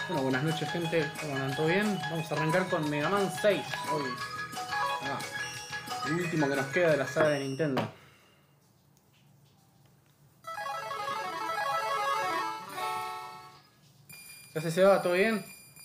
Bueno, buenas noches, gente. ¿Cómo andan? ¿Todo bien? Vamos a arrancar con Mega Man 6 hoy. El último que nos queda de la saga de Nintendo. ¿Ya se va? ¿Todo bien?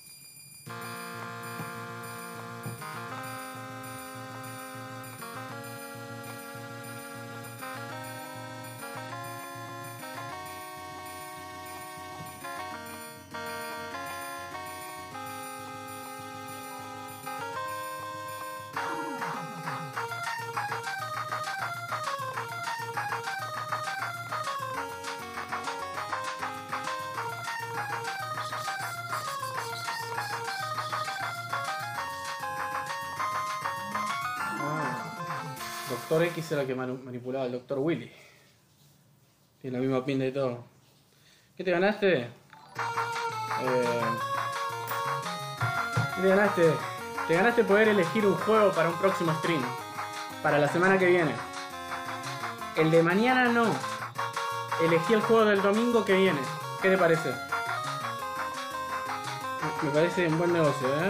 Doctor X era el que manipulaba al Doctor Willy. Tiene la misma pinta y todo. ¿Qué te ganaste? ¿Qué te ganaste? Te ganaste poder elegir un juego para un próximo stream. Para la semana que viene. El de mañana no. Elegí el juego del domingo que viene. ¿Qué te parece? Me parece un buen negocio, ¿eh?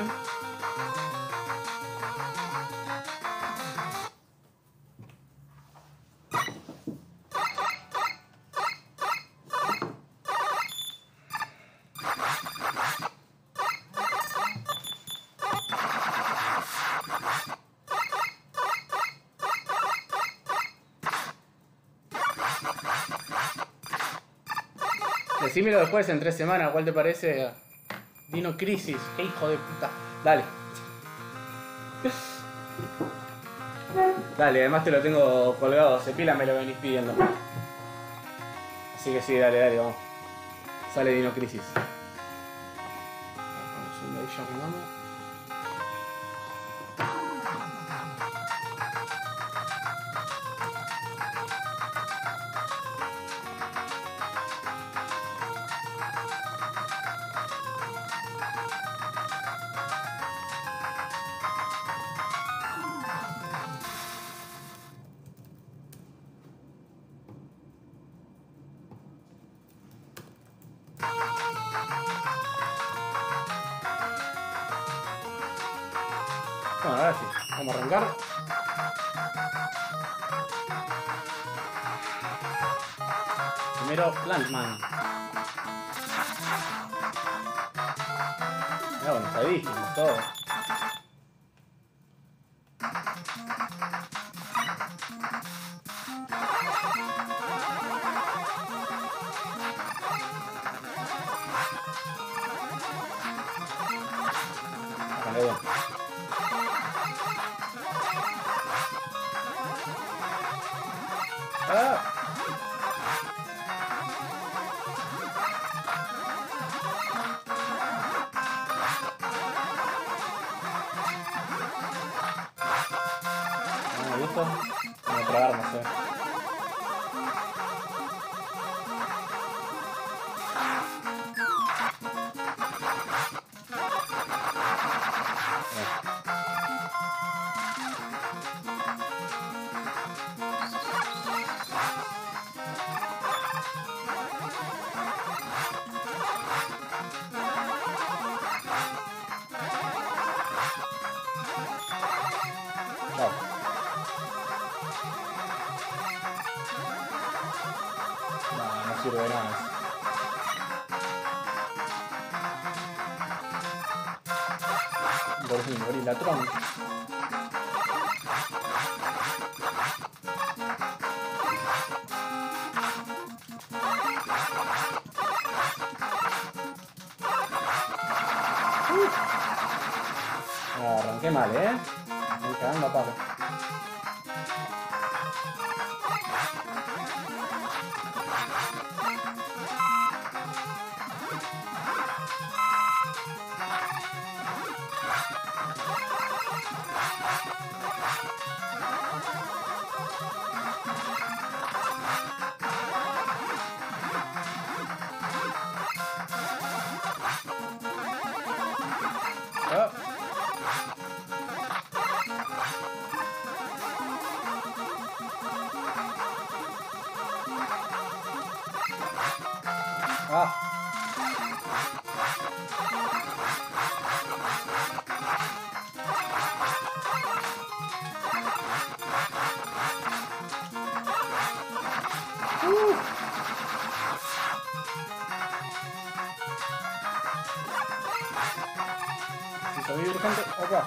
Decímelo después en 3 semanas, ¿cuál te parece? Dino Crisis, qué hijo de puta. Dale. Dale, además te lo tengo colgado, hace pila me lo venís pidiendo. Así que sí, dale, vamos. Sale Dino Crisis. Bueno, ahora sí, vamos a arrancar. Primero, Plantman. Bueno, sabísimo, todo. Vale, bueno. ¿Listo? Voy a tragar, no sé. No sirve de nada. Gorilatron. No, arranqué mal, estoy cagando a palo. Ah. subir gente. Opa.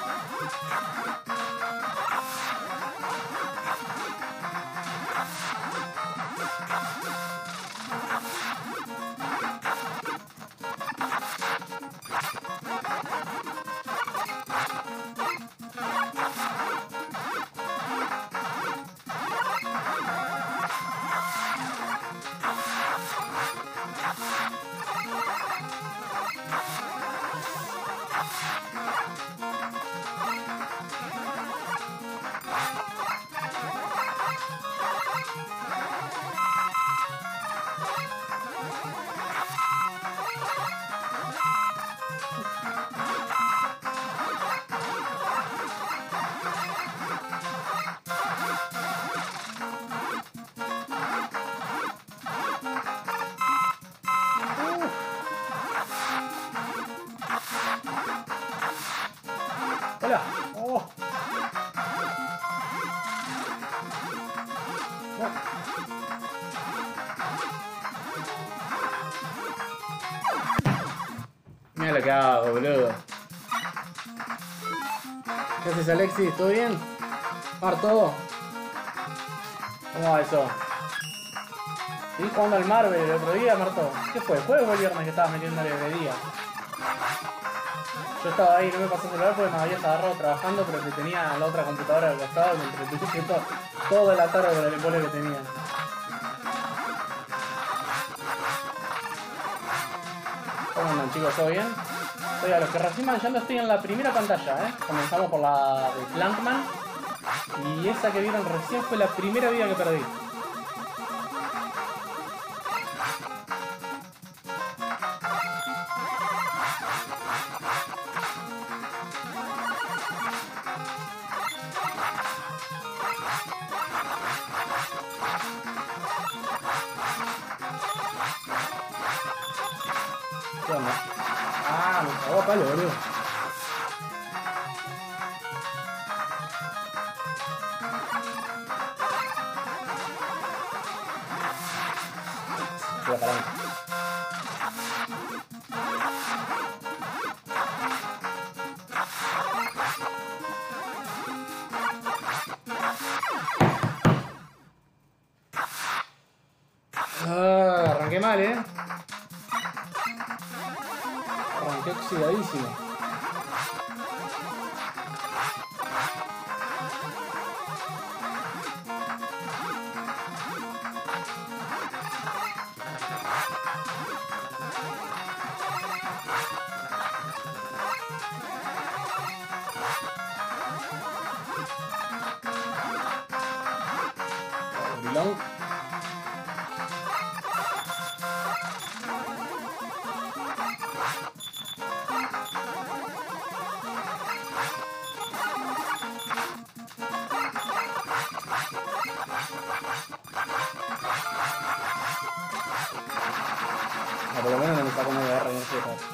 Hola. Oh. No. Mira lo que hago, boludo. ¿Qué haces, Alexis? ¿Todo bien? ¿Marto? ¿Cómo va eso? ¿Sí? Jugando al Marvel el otro día, Marto. ¿Qué fue? ¿Jueves o el viernes que estabas metiendo la librería? Yo estaba ahí, no me pasó el celular porque me habías agarrado trabajando, pero te tenía la otra computadora al costado y me entretuviste toda la tarde con el embole que tenía. ¿Cómo andan, chicos? ¿Todo bien? Oye, a los que recién van yendo estoy en la primera pantalla, ¿eh? Comenzamos por la de Plankman. Y esa que vieron recién fue la primera vida que perdí. ¿Qué onda? Ah, me cagó a palo, boludo. Voy a parar. Arranqué mal, Arranqué oxidadísimo. Bilón. Por lo menos no me saco una guerra en ese caso.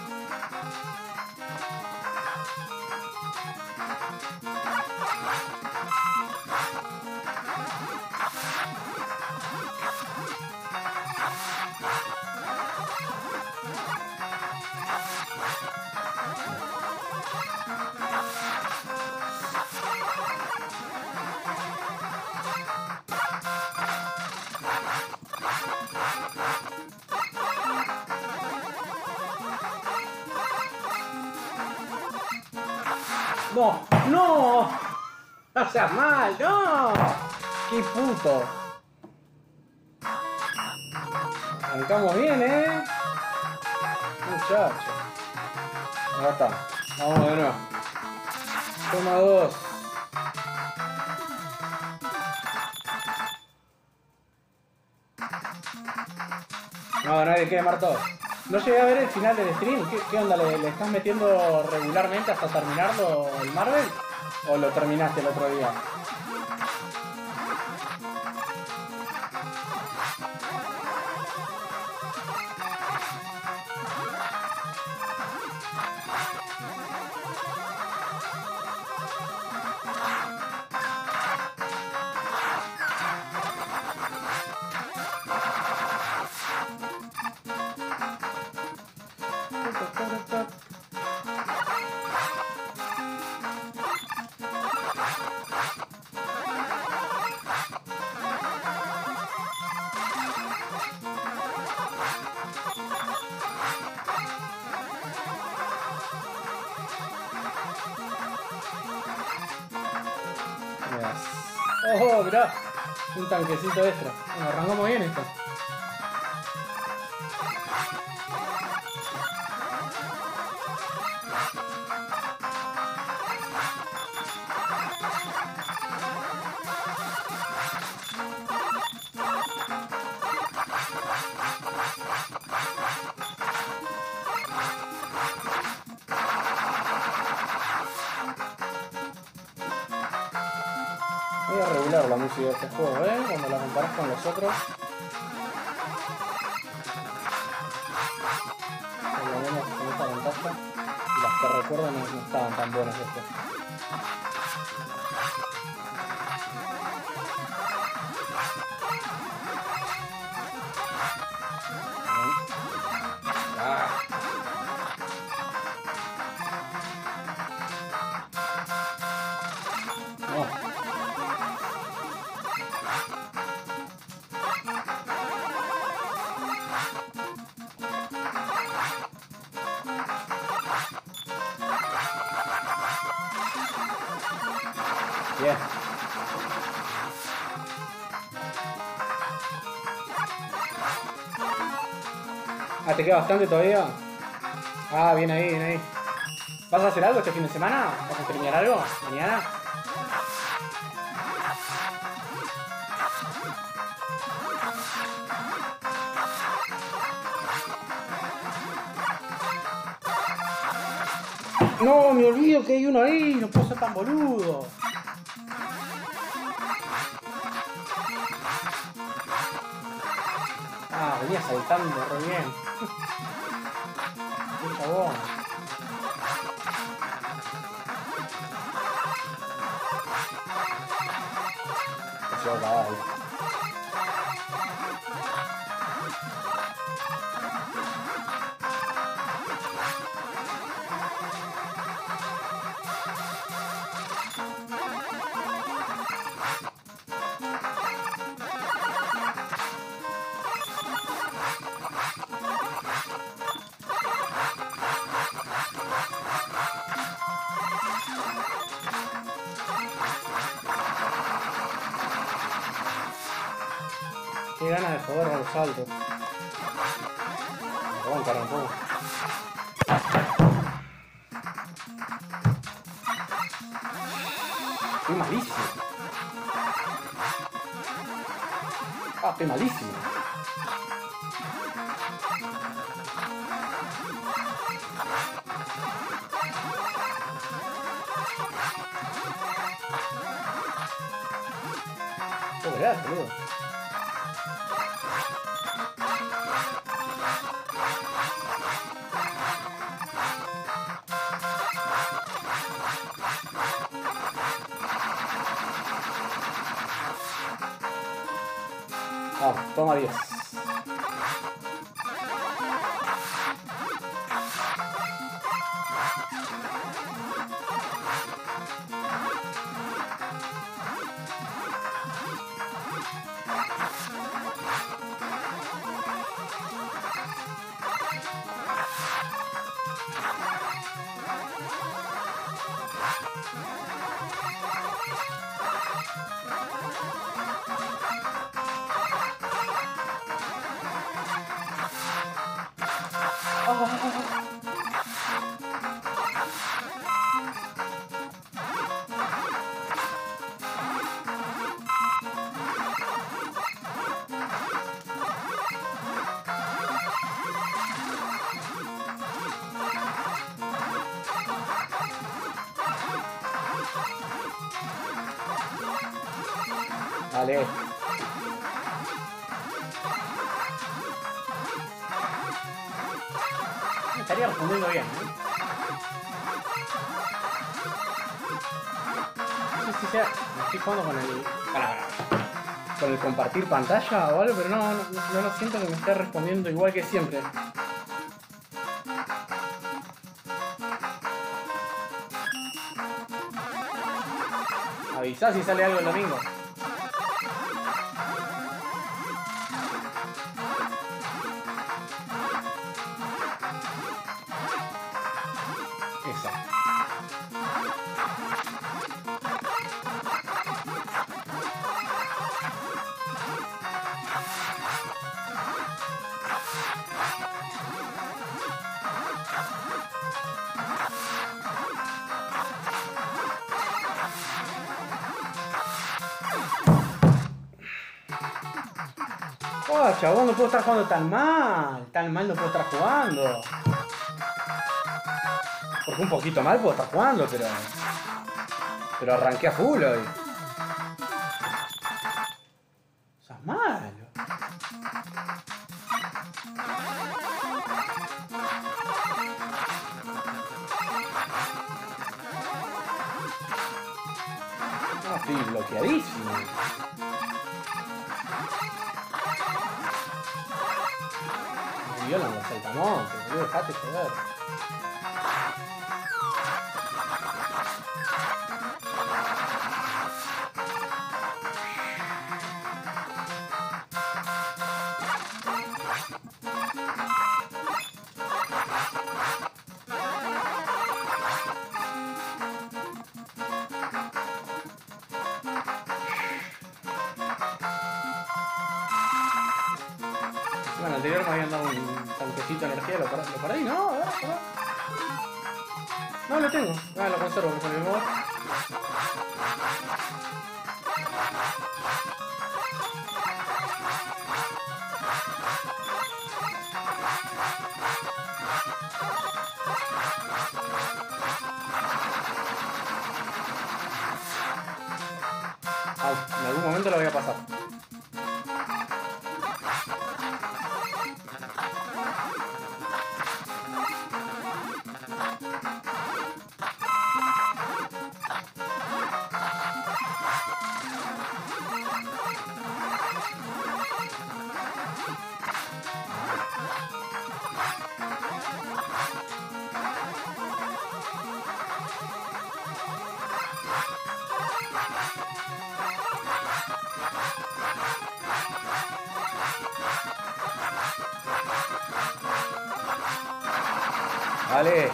¡No! ¡No! ¡No seas mal! ¡No! ¡Qué puto! Arrancamos bien, Muchacho. Ahí está. Vamos de nuevo. Toma 2. No, nadie quiere Marto. No llegué a ver el final del stream. ¿Qué onda? ¿Le estás metiendo regularmente hasta terminarlo el Marvel? ¿O lo terminaste el otro día? monedas. ¡Oh, mirá! Un tanquecito extra. Bueno, arrancamos bien esto. Voy a regular la música de este juego, cuando la comparas con los otros. Por lo menos con esta ventaja. Y las que recuerdo no estaban tan buenas después. Bien. Ah, ¿te queda bastante todavía? Ah, bien ahí, bien ahí. ¿Vas a hacer algo este fin de semana? ¿Vas a terminar algo mañana? No, me olvido que hay uno ahí, no puedo ser tan boludo. Ah, venía saltando re bien. Qué chabón. Se va a acabar ahí. Qué ganas de joder a los saltos. Me voy a encarar un poco. Estoy malísimo. Ah, estoy malísimo. Oh, gracias, boludo. Ah, toma 10. Vale. Me estaría respondiendo bien, No sé si sea... Me estoy jugando con el... con el compartir pantalla o algo, pero no lo siento que me esté respondiendo igual que siempre. Avisá si sale algo el domingo. Esa. Oh, chabón, no puedo estar jugando tan mal. Tan mal no puedo estar jugando. Porque un poquito mal puedo estar jugando, pero arranqué a full hoy. Sos malo. No, estoy bloqueadísimo. Me violan los saltamontes, boludo, dejate joder. Bueno, el anterior me habían dado un tanquecito de energía, lo perdí, ¿no? A ver. No, lo tengo. Ah, lo conservo con el mod. En algún momento lo voy a pasar. Vale.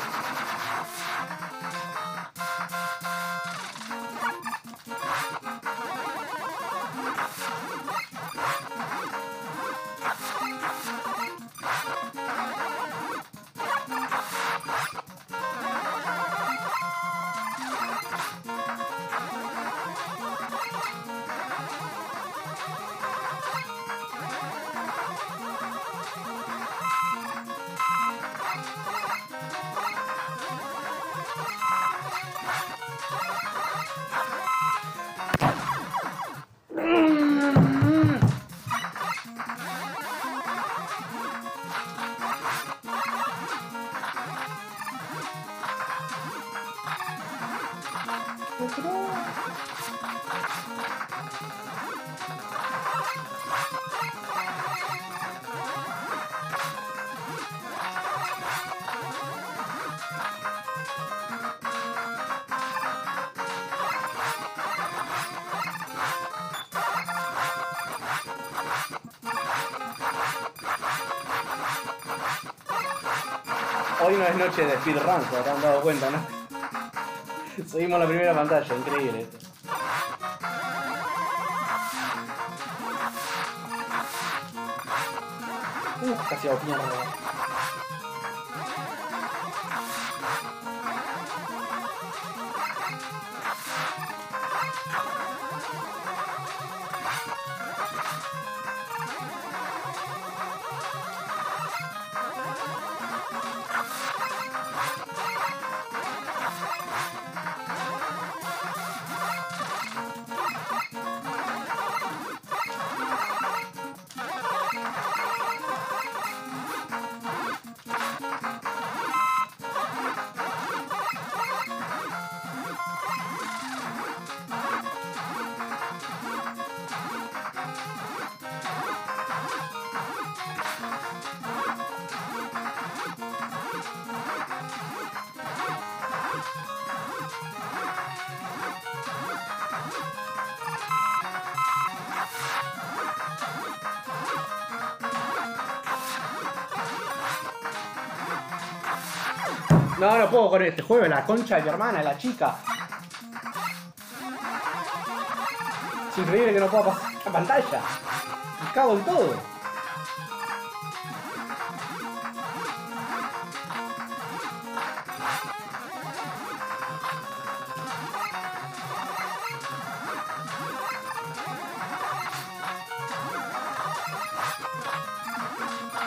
Hoy no es noche de speedrun, se habrán dado cuenta, ¿no? Seguimos la primera pantalla, increíble esto. Casi hago mierda. No, no puedo con este juego, la concha de mi hermana, la chica. Es increíble que no pueda pasar la pantalla. Me cago en todo.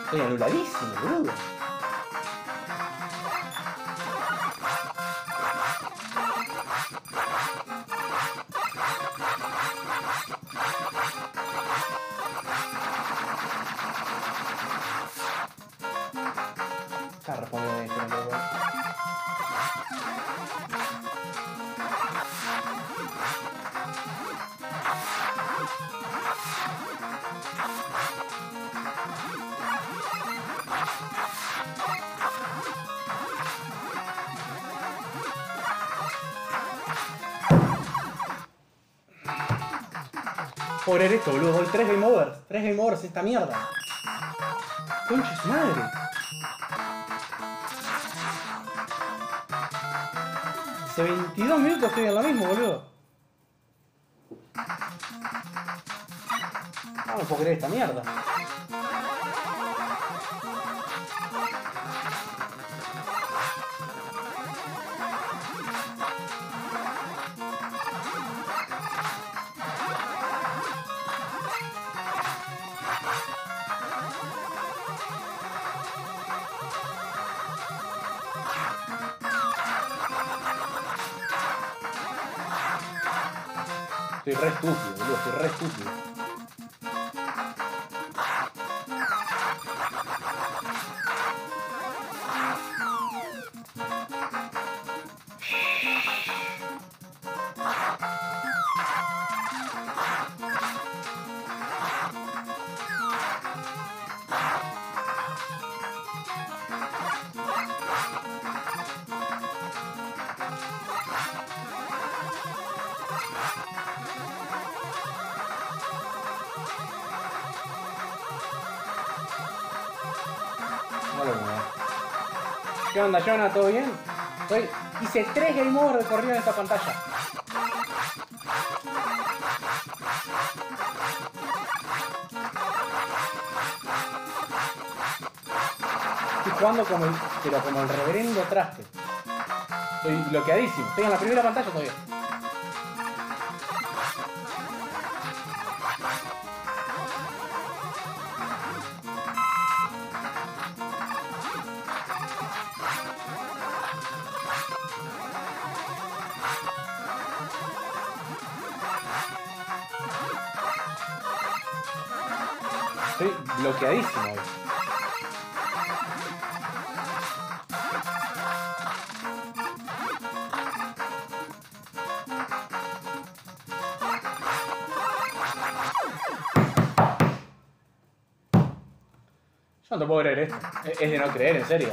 Estoy anuladísimo, boludo. Está respondiendo esto, boludo. Pobre esto, boludo. Voy 3 game overs. 3 game overs esta mierda. Concha su madre. Hace 22 minutos estoy en lo mismo, boludo. No me puedo creer esta mierda. Estoy re estúpido, boludo, estoy re estúpido. ¿Qué onda, Jonah? ¿Todo bien? Hice 3 game over de corrido en esta pantalla. Estoy jugando como el reverendo traste. Estoy bloqueadísimo. Estoy en la primera pantalla todavía. Estoy bloqueadísimo hoy. Yo no te puedo creer esto. Es de no creer, en serio.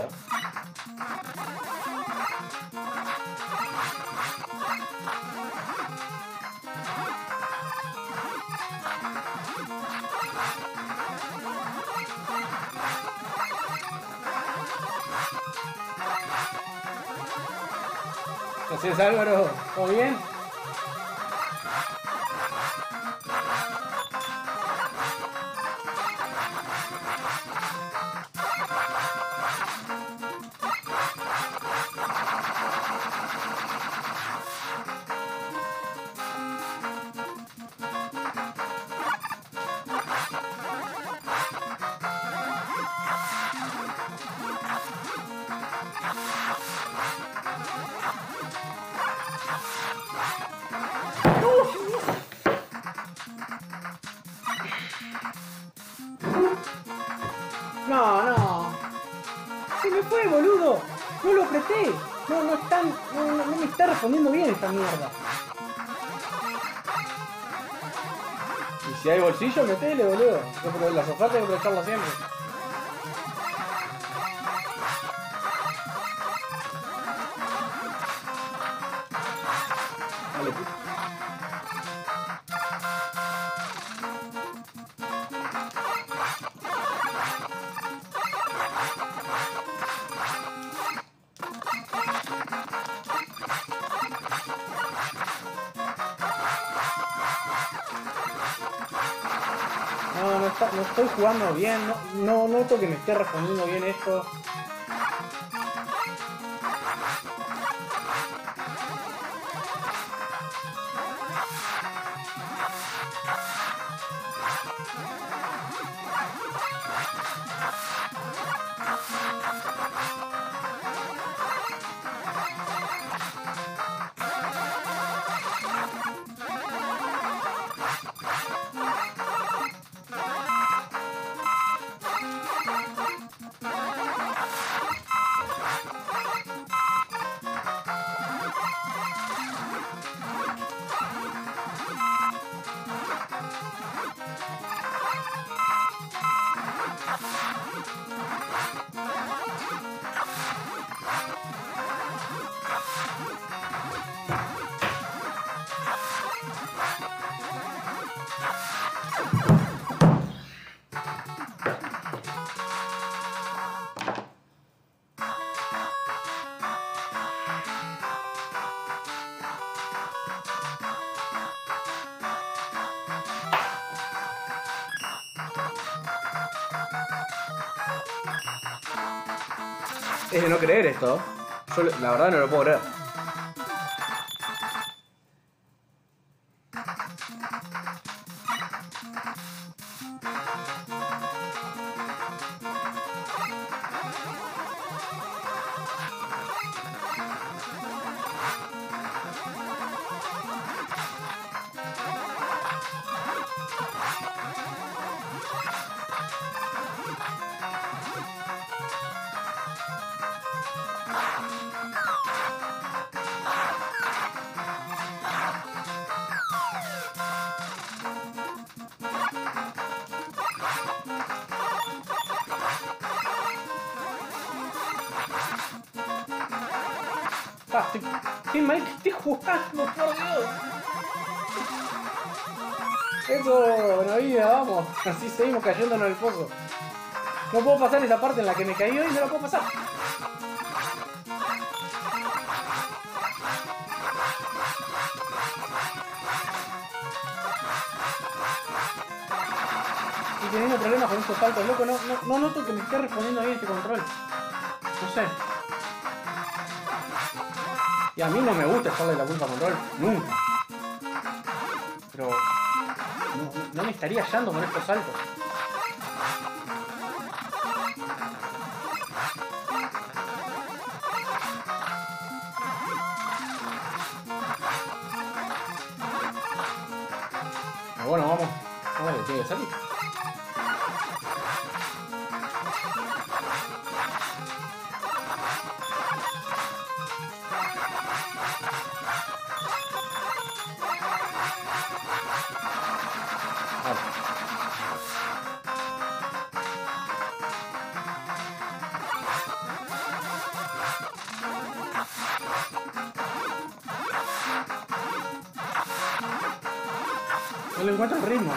Gracias, Álvaro. ¿Todo bien? No. Se me fue, boludo. No lo apreté. No me está respondiendo bien esta mierda. Y si hay bolsillo, metele, boludo. Las ofertas hay que aprovecharlas siempre. Dale, puto. No estoy jugando bien, no noto que me esté respondiendo bien esto. Es de no creer esto. Yo la verdad no lo puedo creer. Qué mal que esté jugando, por Dios. Eso, buena vida, vamos. Así seguimos cayéndonos en el pozo. No puedo pasar esa parte en la que me caí hoy, no la puedo pasar. Estoy teniendo problemas con estos saltos, loco. No noto que me esté respondiendo bien este control. No sé. Y a mí no me gusta echarle la culpa a control, nunca. Pero no me estaría hallando con estos saltos. Pero bueno, vamos. Vamos a ver, tiene que salir. No le encuentro el ritmo.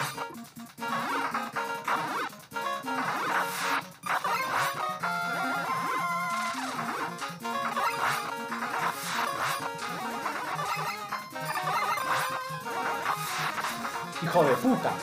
Hijo de puta.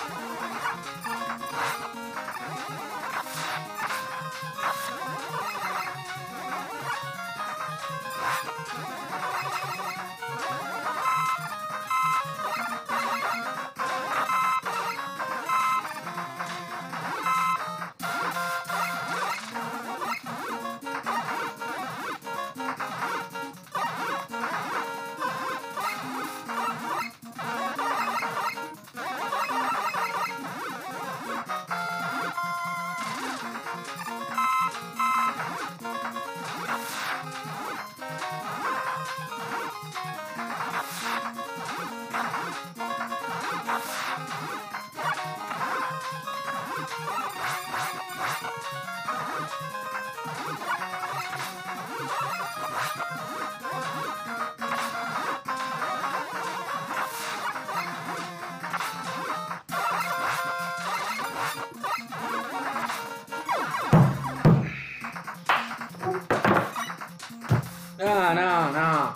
No.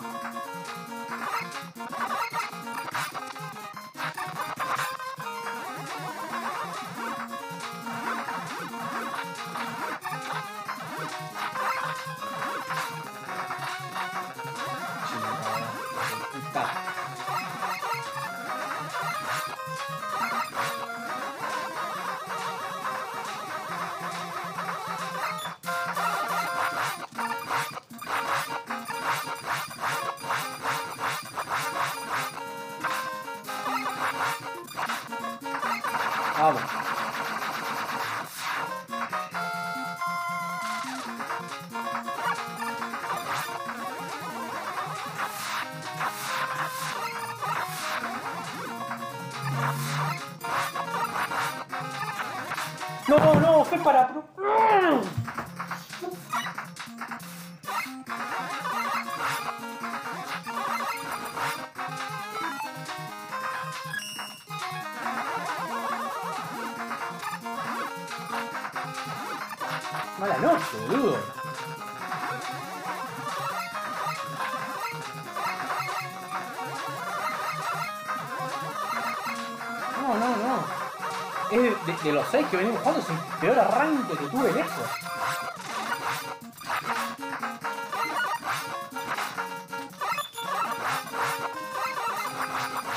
Vamos. No, fue para... Mala noche, boludo. No. Es de los 6 que venimos jugando, es el peor arranque que tuve en esto.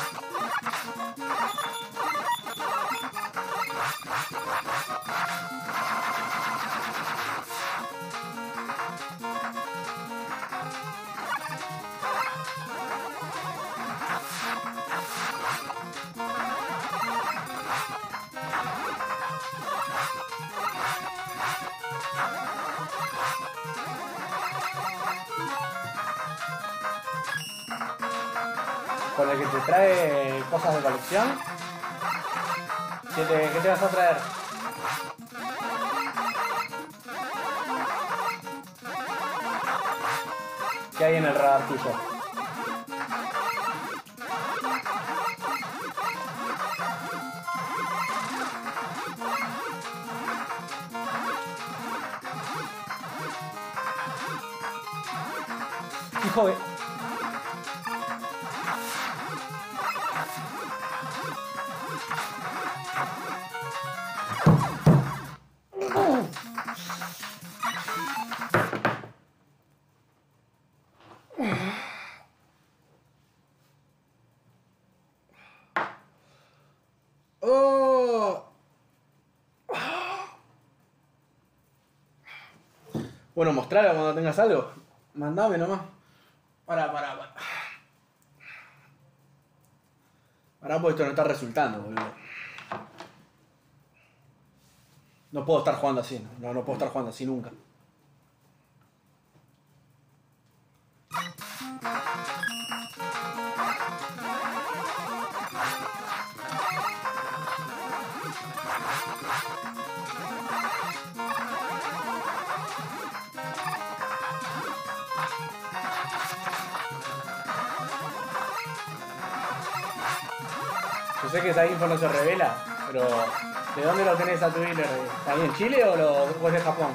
Con el que te trae cosas de colección. ¿Qué te vas a traer? ¿Qué hay en el radar tuyo? Hijo de... Bueno, mostralo cuando tengas algo. Mandame nomás. Pará, pues esto no está resultando, boludo. No puedo estar jugando así. No puedo estar jugando así nunca. Yo sé que esa info no se revela, pero ¿de dónde lo tenés a tu dealer? ¿Está ahí en Chile o es de Japón?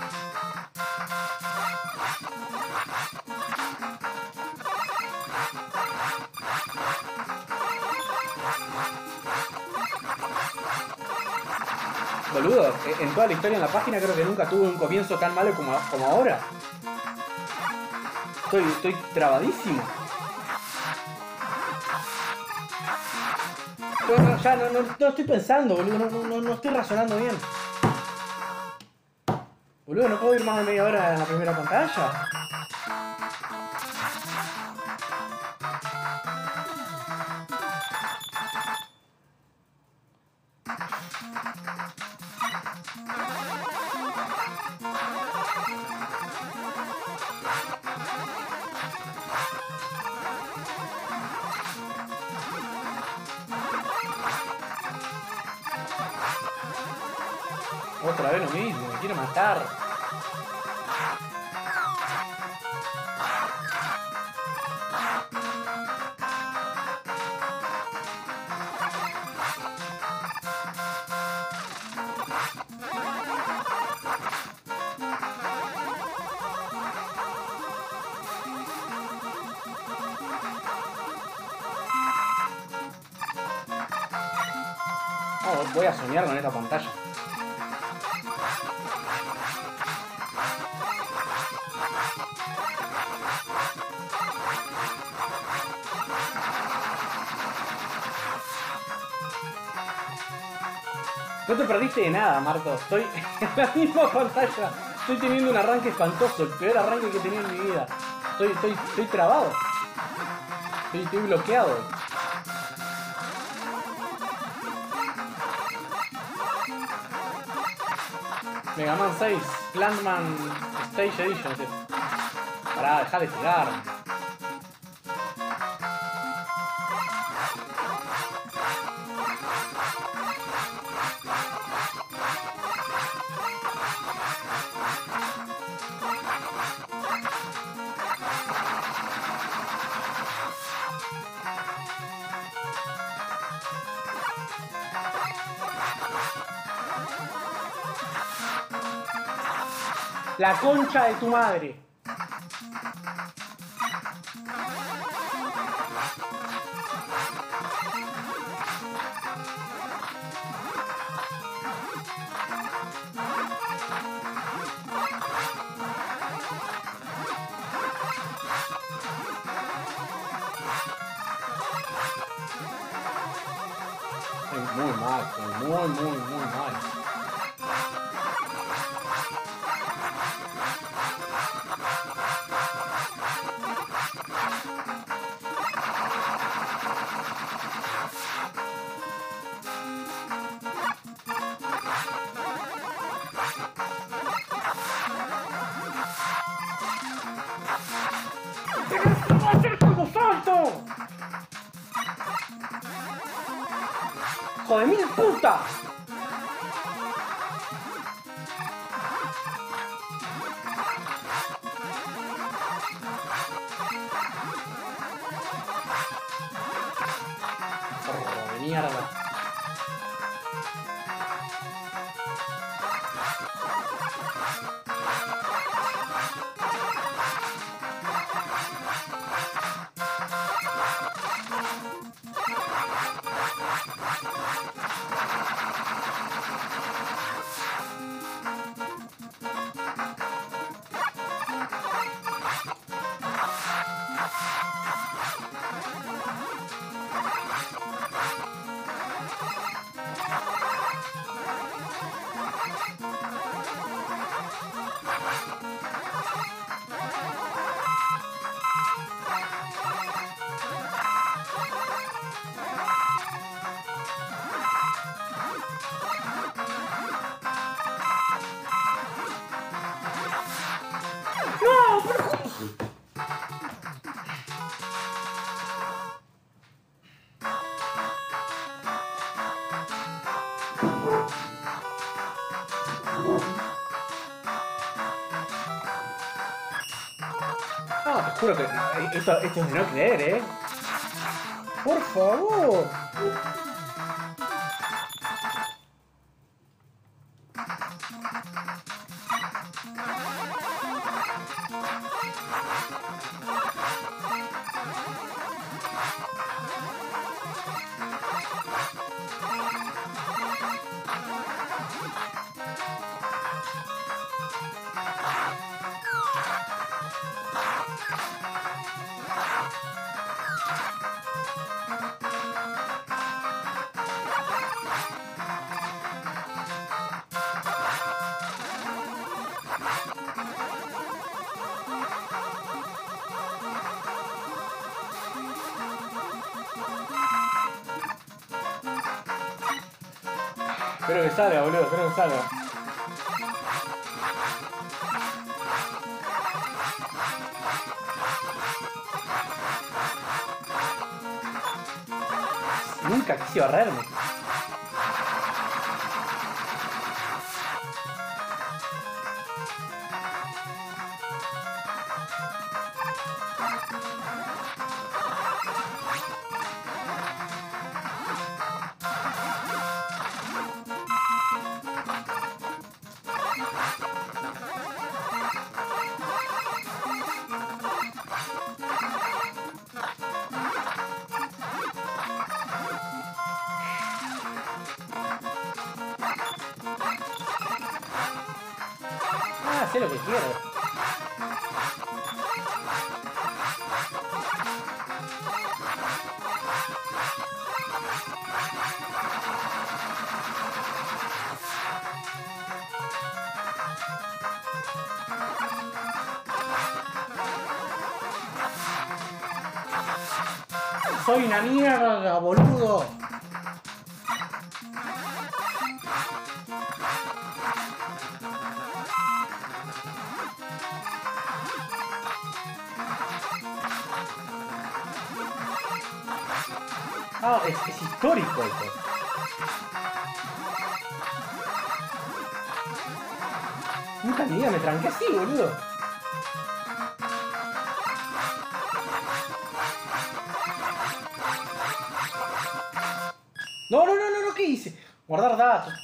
Boludo, en toda la historia en la página creo que nunca tuve un comienzo tan malo como ahora. Estoy trabadísimo. No estoy pensando, boludo, no estoy razonando bien. Boludo, no puedo ir más de media hora en la primera pantalla. Otra vez lo mismo, me quiere matar. Voy a soñar con esta pantalla. No te perdiste de nada, Marto. Estoy en la misma pantalla. Estoy teniendo un arranque espantoso, el peor arranque que he tenido en mi vida. Estoy trabado. Estoy bloqueado. Mega Man 6, Plantman Stage Edition. Pará, dejá de pegar. La concha de tu madre. Muy mal, muy mal. ¡No hacer como salto! ¡Hijo de mil puta! ¡Porro de mierda! No, te juro que esto es de no creer, ¿eh? Por favor. Espero que salga, boludo, espero que salga. Nunca quise barrerme. Sé lo que quiero. Soy una mierda, boludo. Ah, es histórico esto. Nunca en mi vida me tranqué así, boludo. No, ¿qué hice? Guardar datos.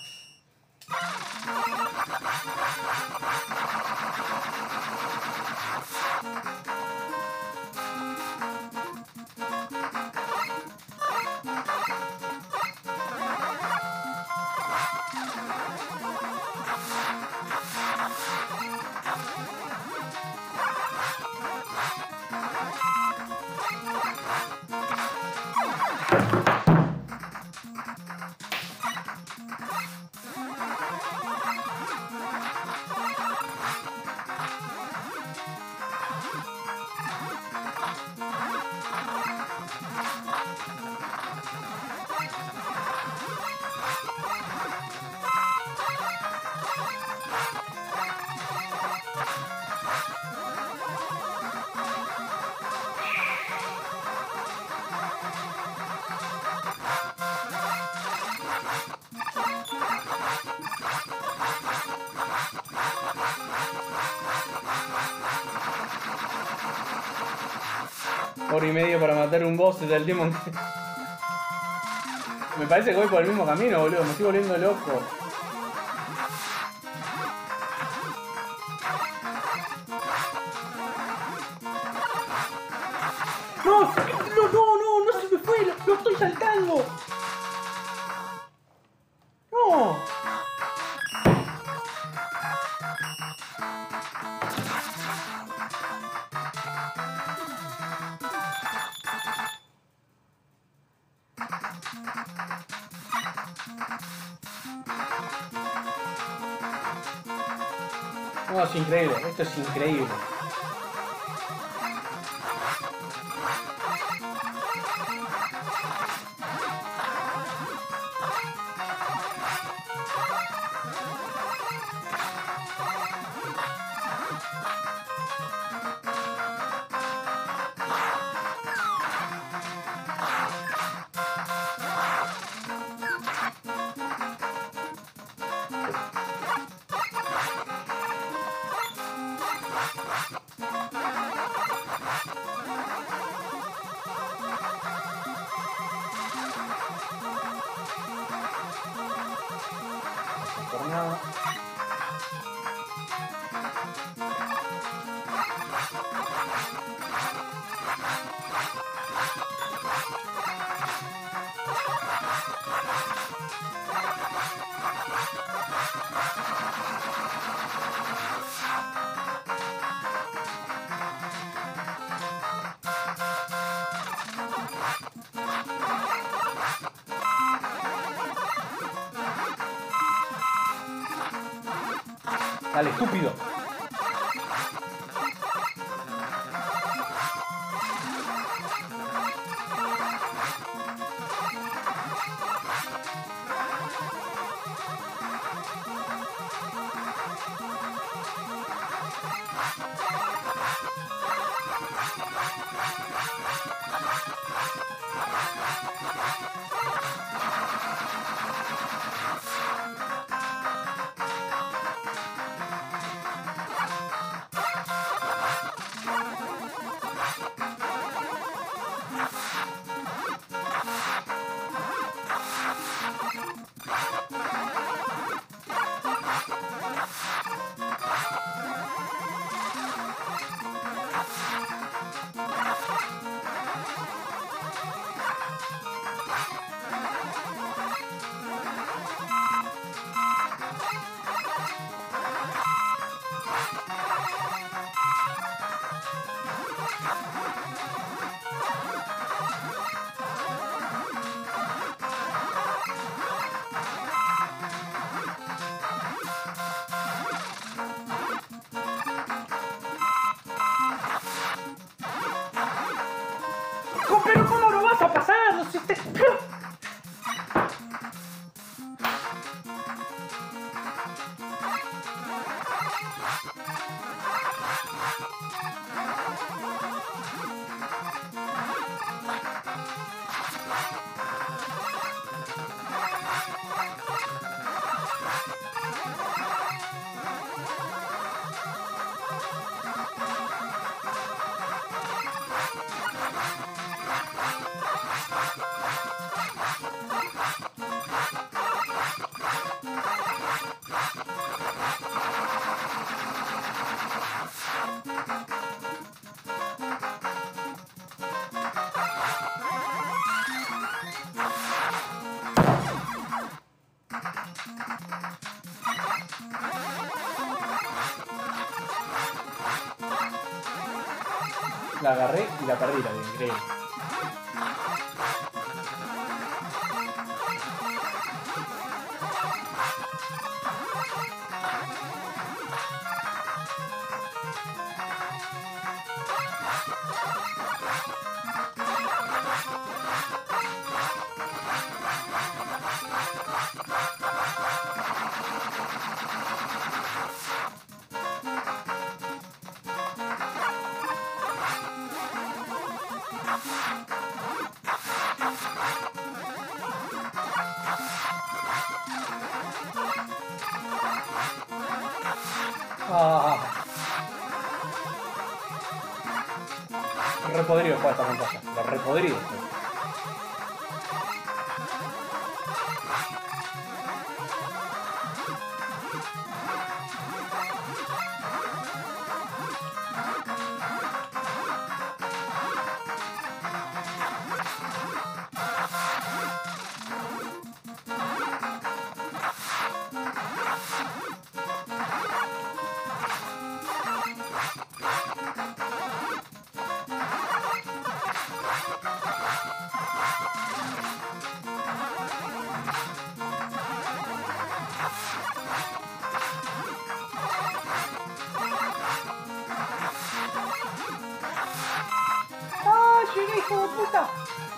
Hora y media para matar un boss del Demon. Me parece que voy por el mismo camino, boludo. Me estoy volviendo loco. ¡No! ¡No se me fue! ¡Lo estoy saltando! ¡No! No, es increíble, esto es increíble. Tornado. Dale, estúpido. ¡Pero cómo lo vas a pasar! No sé, la agarré y la perdí también, increíble. Ah. Repodrido jugar esta pantalla. Lo repodrido. llegué, hijo de puta!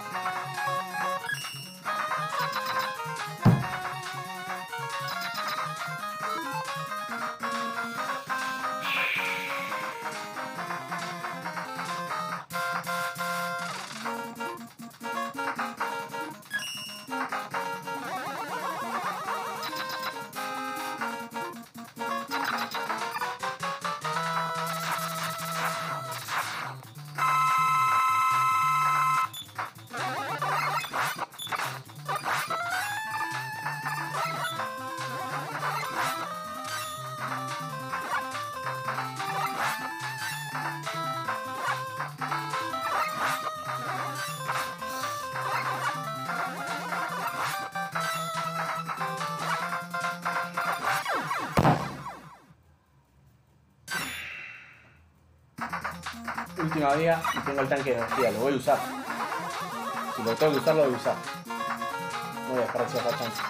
Última vía y tengo el tanque de energía, lo voy a usar. Si lo tengo que usar, lo voy a usar. No voy a desperdiciar la chance.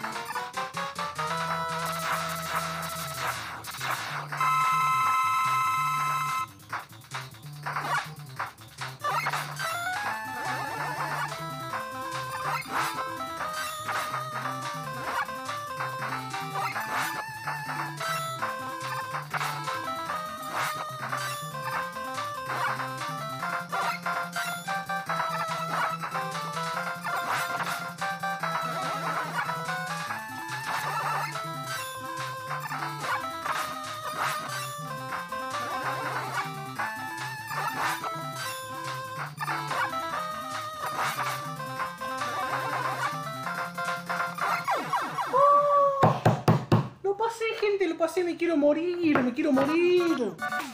Gente, lo pasé, me quiero morir, me quiero morir.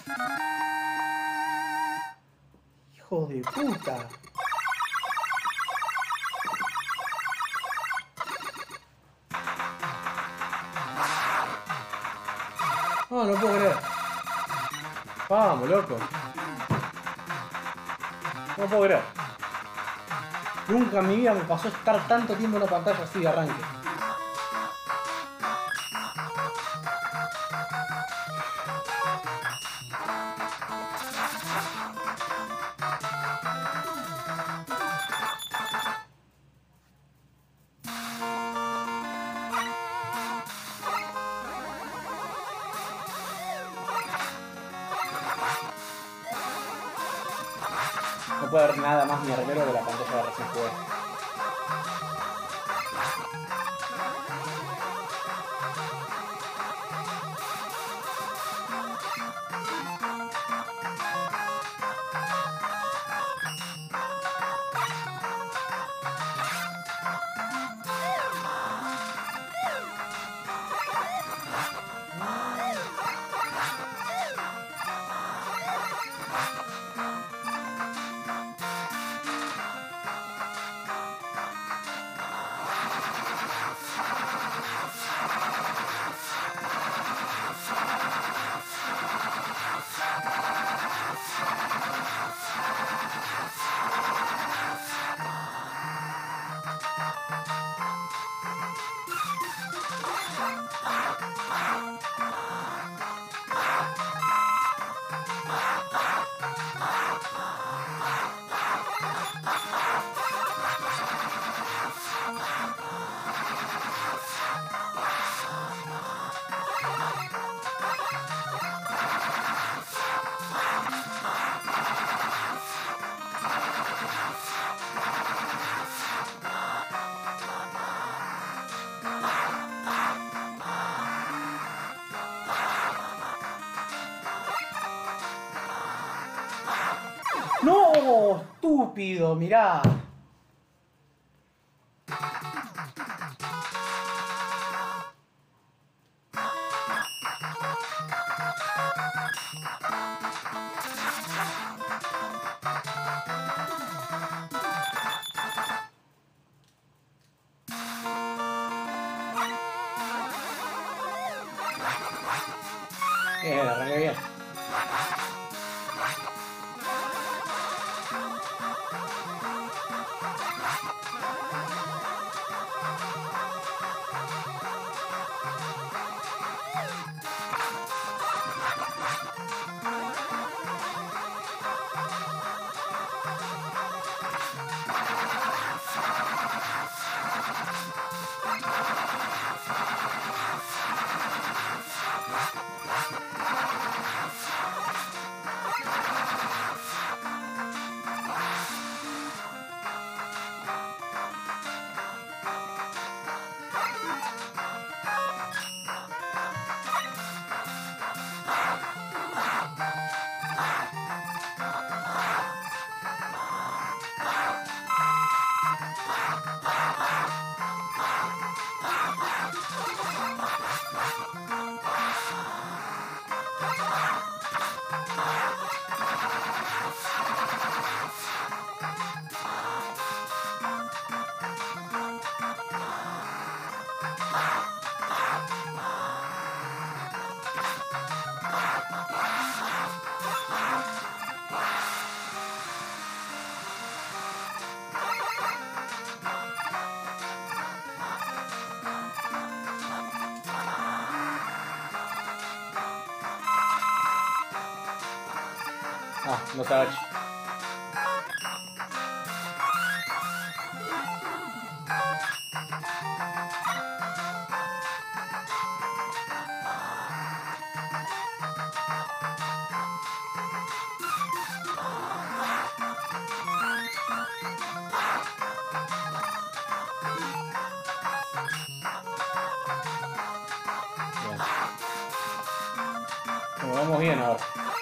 Hijo de puta. No, no puedo creer. Vamos, loco. No puedo creer. Nunca en mi vida me pasó estar tanto tiempo en una pantalla así de arranque. No puede haber nada más mierdero que la pantalla de recién jugué. estúpido! Mirá. Arranqué bien. Ah, no se agache. Bien. Bueno, vamos bien ahora.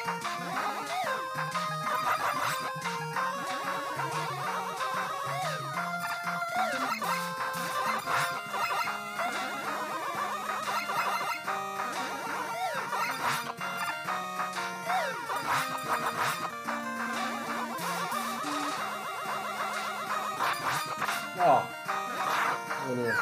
No. Boludo.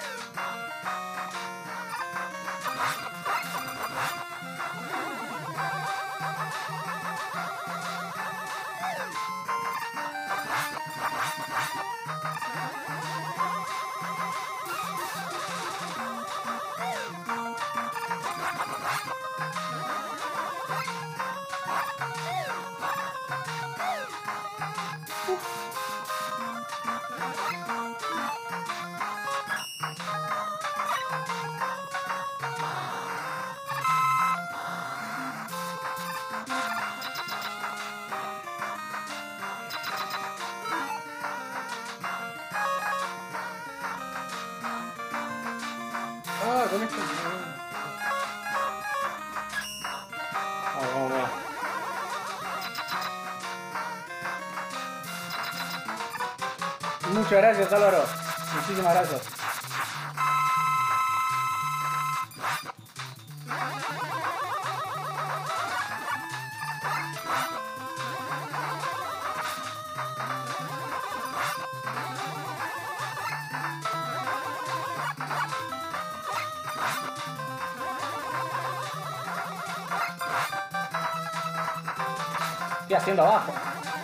Ah, con esto. Ah, vamos, vamos. Muchas gracias, Álvaro. Muchísimas gracias. Estoy haciendo abajo.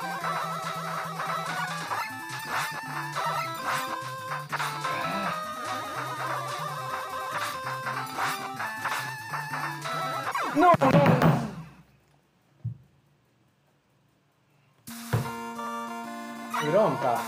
No, no. Qué bronca.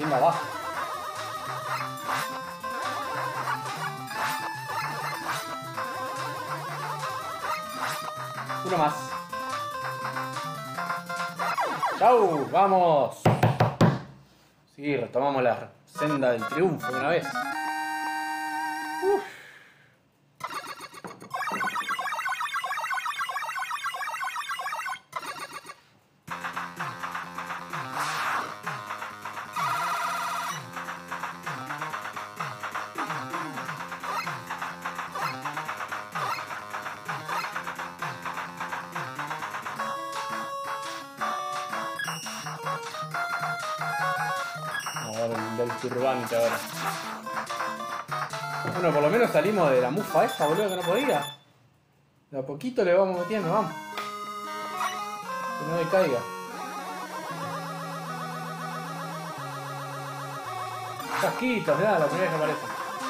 Recién la bajo. Uno más. ¡Chau! ¡Vamos! Sí, retomamos la senda del triunfo de una vez. Uf. Del turbante ahora. Bueno, por lo menos salimos de la mufa esa, boludo, que no podía. De a poquito le vamos metiendo, vamos. Que no me caiga. Casquitos, nada, la primera vez que aparece.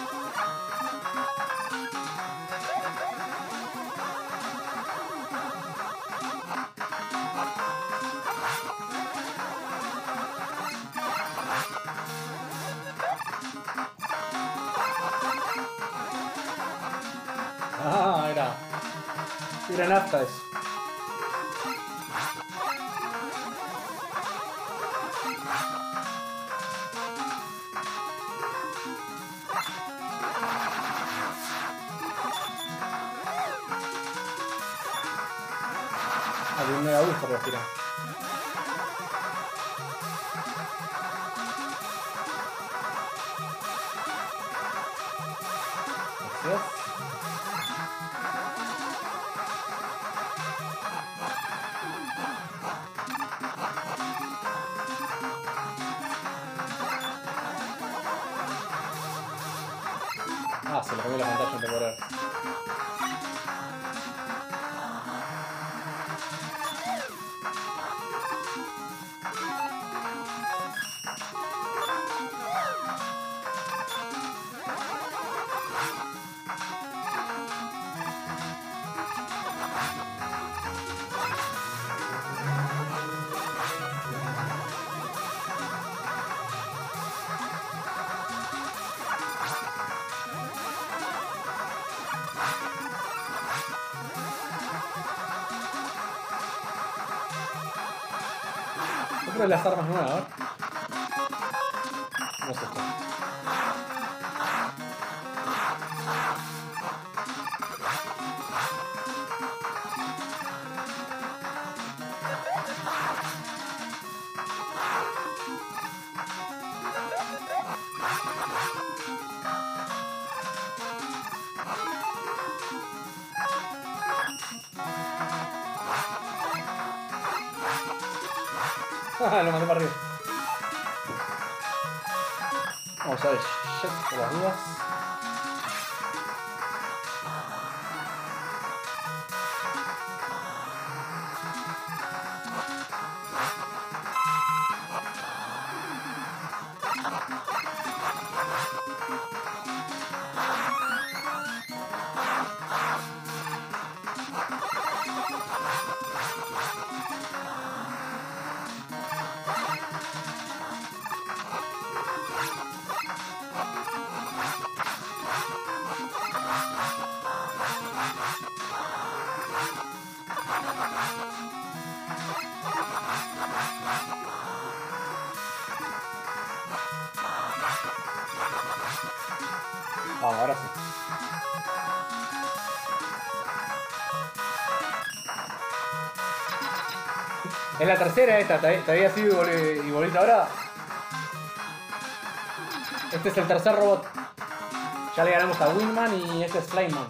Ah, era nafta eso. A mí me da gusto respirar. Gracias. Ah, se le comió la pantalla temporal. Otra de las armas nuevas, ¿ver? No sé esto. Lo mandé para arriba. Vamos a ver, jet por las dudas. Vamos, ahora sí. Es la tercera esta, te había sido y volviste ahora. Este es el tercer robot. Ya le ganamos a Wingman y este es Flameman.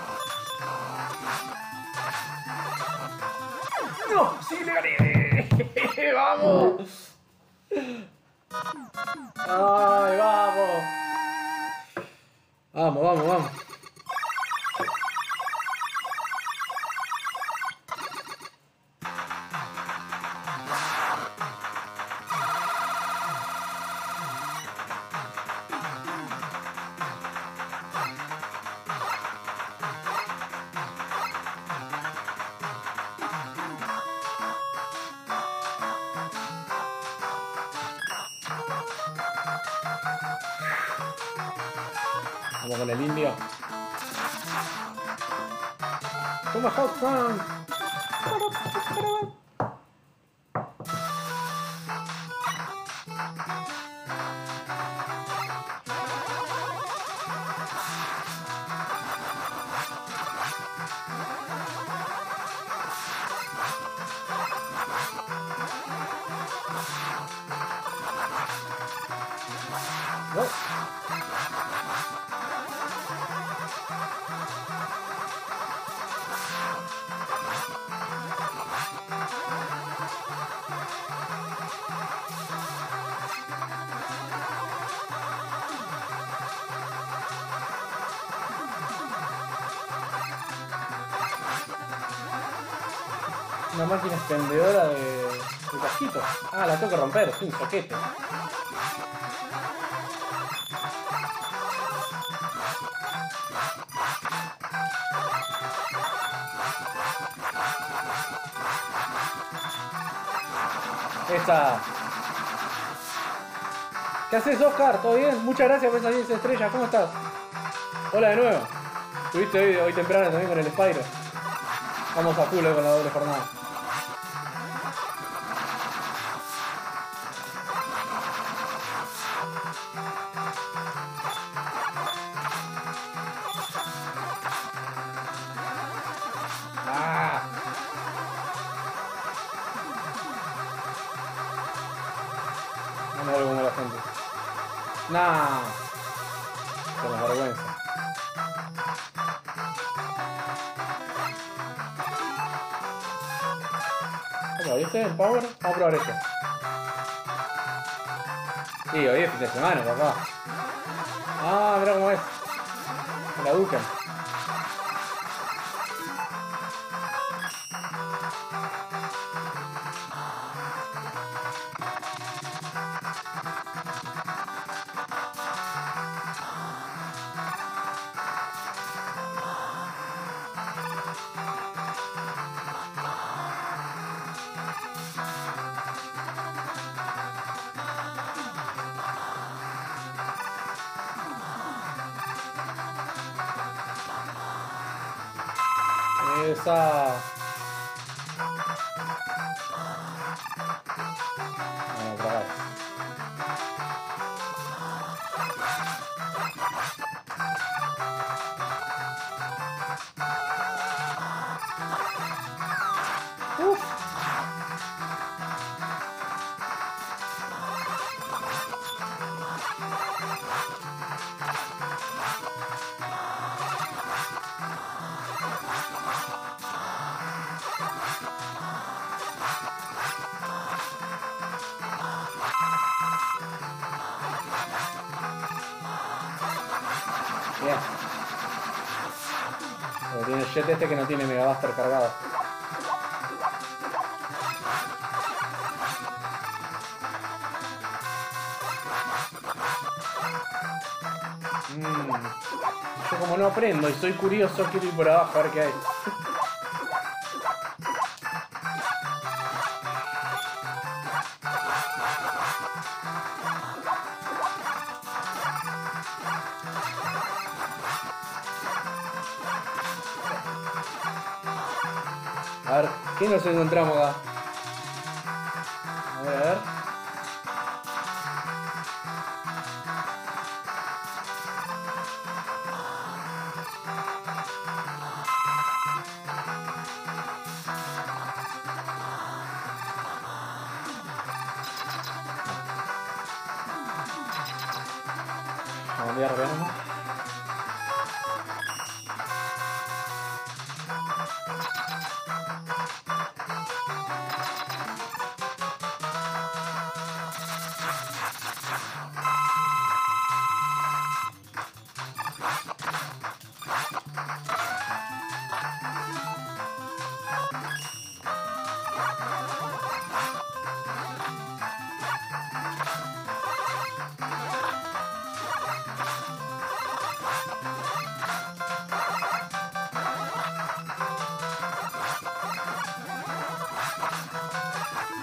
¡No! ¡Sí, le gané! ¡Vamos! ¡Ay, vamos! Vamos, vamos, vamos. Vamos con el indio. Toma Hot Fun. No. Una máquina expendedora de casquitos. Ah, la tengo que romper, es un soquete. Esa. ¿Qué haces, Oscar? ¿Todo bien? Muchas gracias por esas 10 estrellas. ¿Cómo estás? Hola de nuevo. Estuviste hoy temprano también con el Spyro. Vamos a full con la doble jornada. Vamos a ver cómo la gente. Nah. Con la vergüenza. ¿Viste el power? Vamos a probar este. Sí, hoy es fin de semana, papá. Ah, mirá cómo es. Me la educan. Esa. Bueno, otra vez. Bien. Pero tiene el jet este que no tiene Mega Buster cargado. Yo como no aprendo y soy curioso, quiero ir por abajo a ver qué hay. A ver, ¿qué nos encontramos acá? A ver. Vamos a enviar Venom.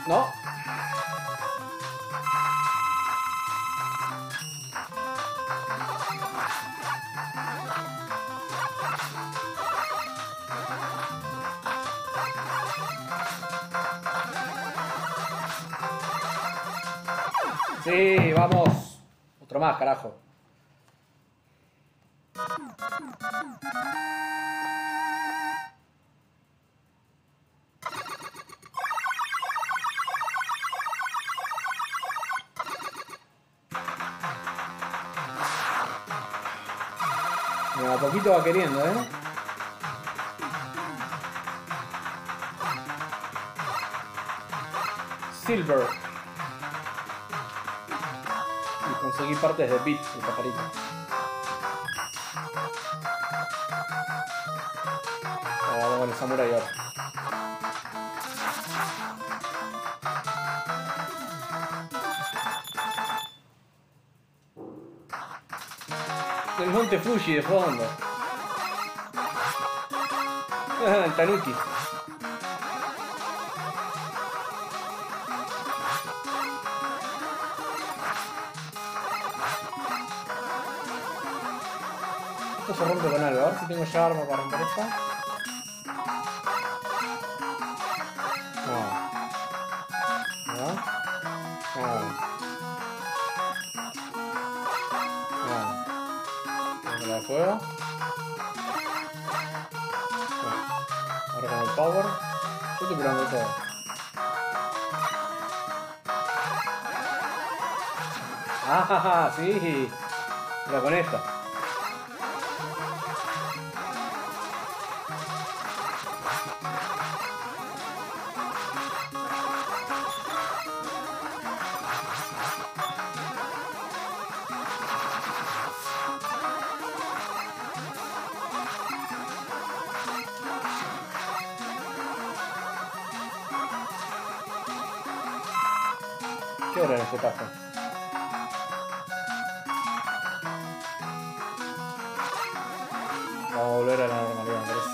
No. Sí, vamos. Otro más, carajo. Bueno, a poquito va queriendo, ¿eh? Silver. Y conseguí partes de Beat, el pajarito. Vamos con el samurai ahora. El monte Fuji de fondo. El Tanuki. Esto se rompe con algo. A ver si tengo ya arma para romper esto. No. No. No. La de fuego. Ahora con el power. Yo estoy curando todo. Ah, sí. Mira con esta. ¿Qué hora en este caso? Vamos a volver a la normalidad, me parece.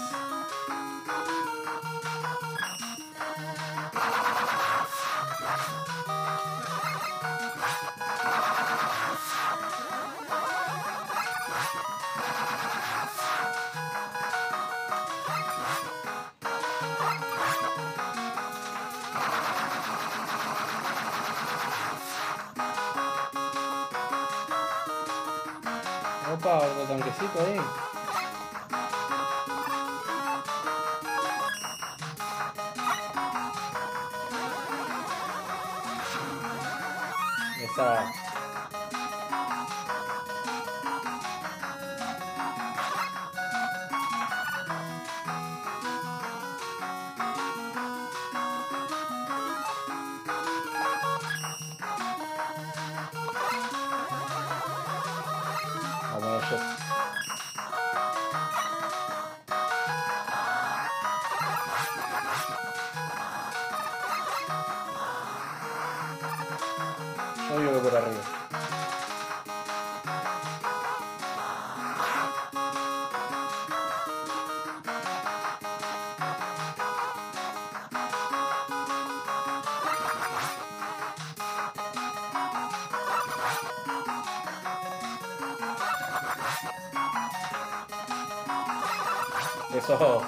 Opa, otro tanquecito ahí. Esa. Vamos a ver. Yo digo que por arriba. Eso.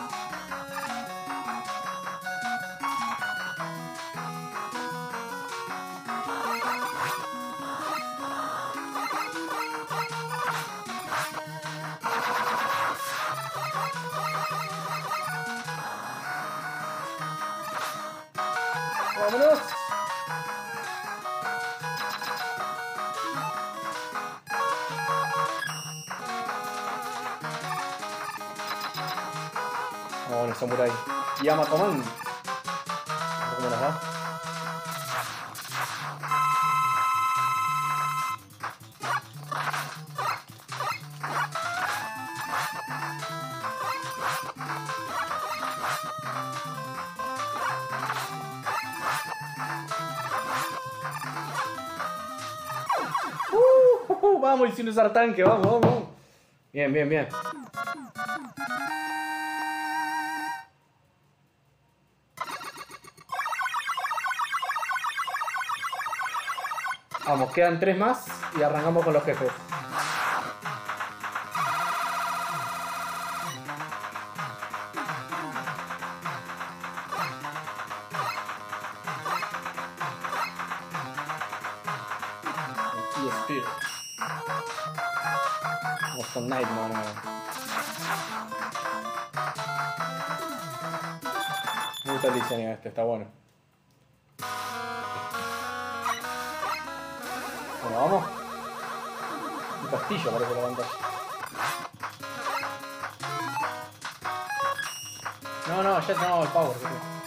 ¡Vámonos! Vamos con el samurai. Yamato-man. ¿Cómo nos va? Vamos, y sin usar tanque, vamos, vamos. Bien, bien, bien. Vamos, quedan 3 más y arrancamos con los jefes. Y Spirit. Vamos con Nightmare. Me gusta el diseño este, está bueno. Bueno, vamos. Un castillo parece la pantalla. No, ya tenemos el power.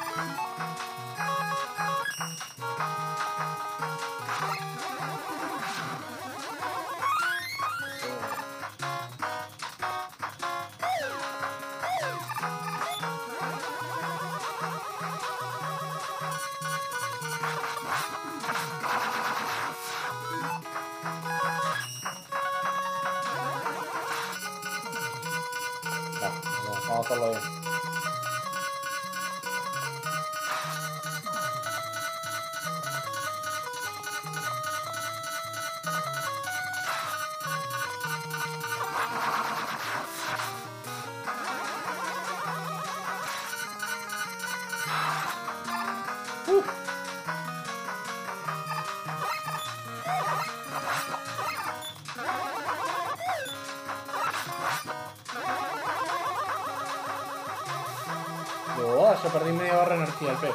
Vamos a hacerlo bien. Ya perdí media barra de energía al pez.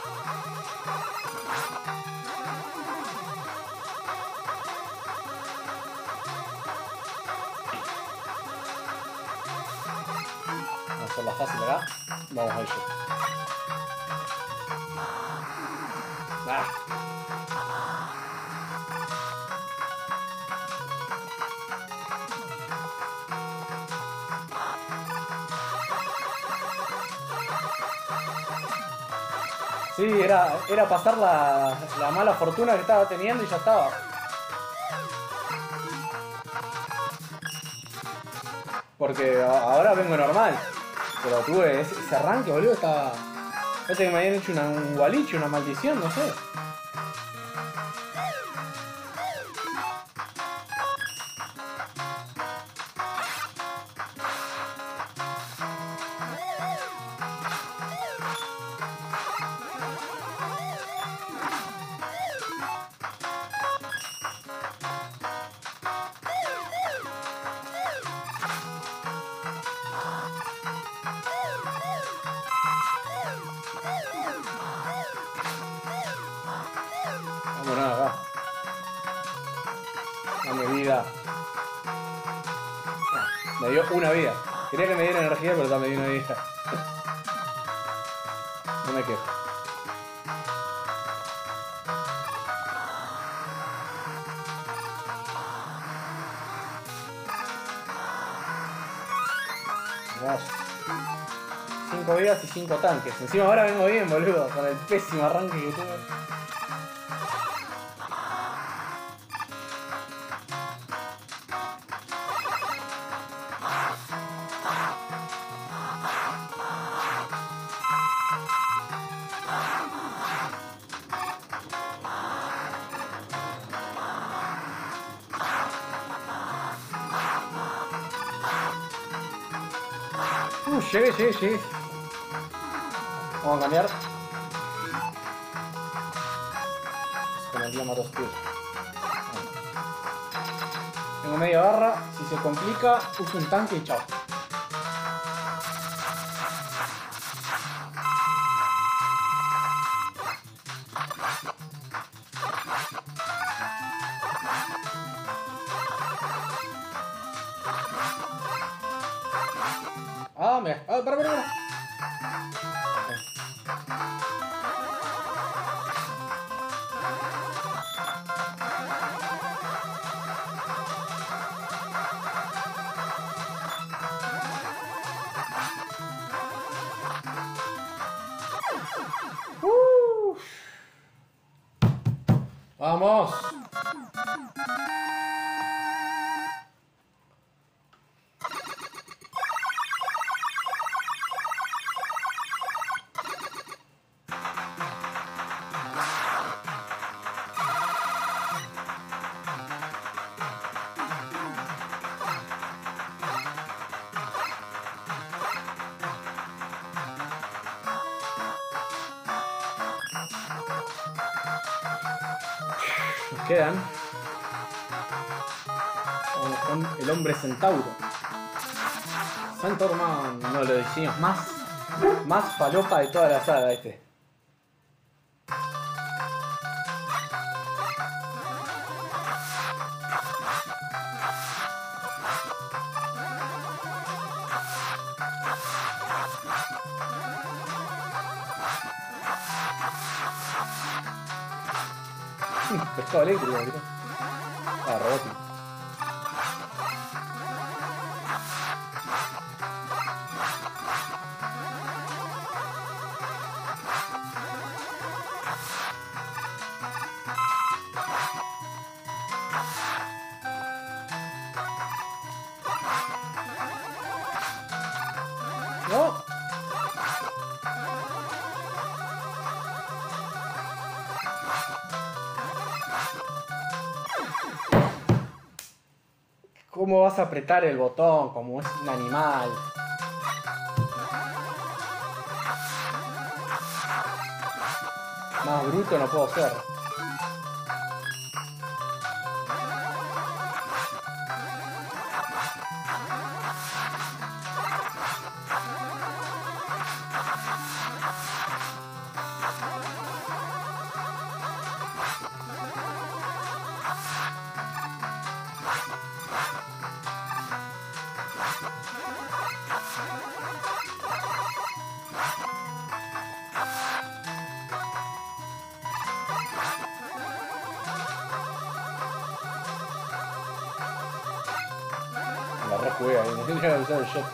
Vamos a hacerla fácil acá. Vamos a ello. Sí, era pasar la mala fortuna que estaba teniendo y ya estaba. Porque ahora vengo normal. Pero tuve ese arranque, boludo, estaba... Parece que me habían hecho un gualiche, una maldición, no sé. Vámonos acá. Dame vida. Me dio una vida. Quería que me diera energía, pero ya me dio una vida. No me quejo. Vamos. 5 vidas y 5 tanques. Encima ahora vengo bien, boludo, con el pésimo arranque que tuve. Llegué. Vamos a cambiar. Con el Yamato Steel. Tengo media barra. Si se complica, uso un tanque y chao. Mira. Para. Vamos. quedan. Vamos con el hombre centauro. Centaurman, uno de los diseños más falopa de toda la saga este. Pescado eléctrico, ¿no? Ah, robótico. No. ¿Cómo vas a apretar el botón como es un animal? Más bruto no puedo ser. La rejugué ahí, no tenía que usar el shot.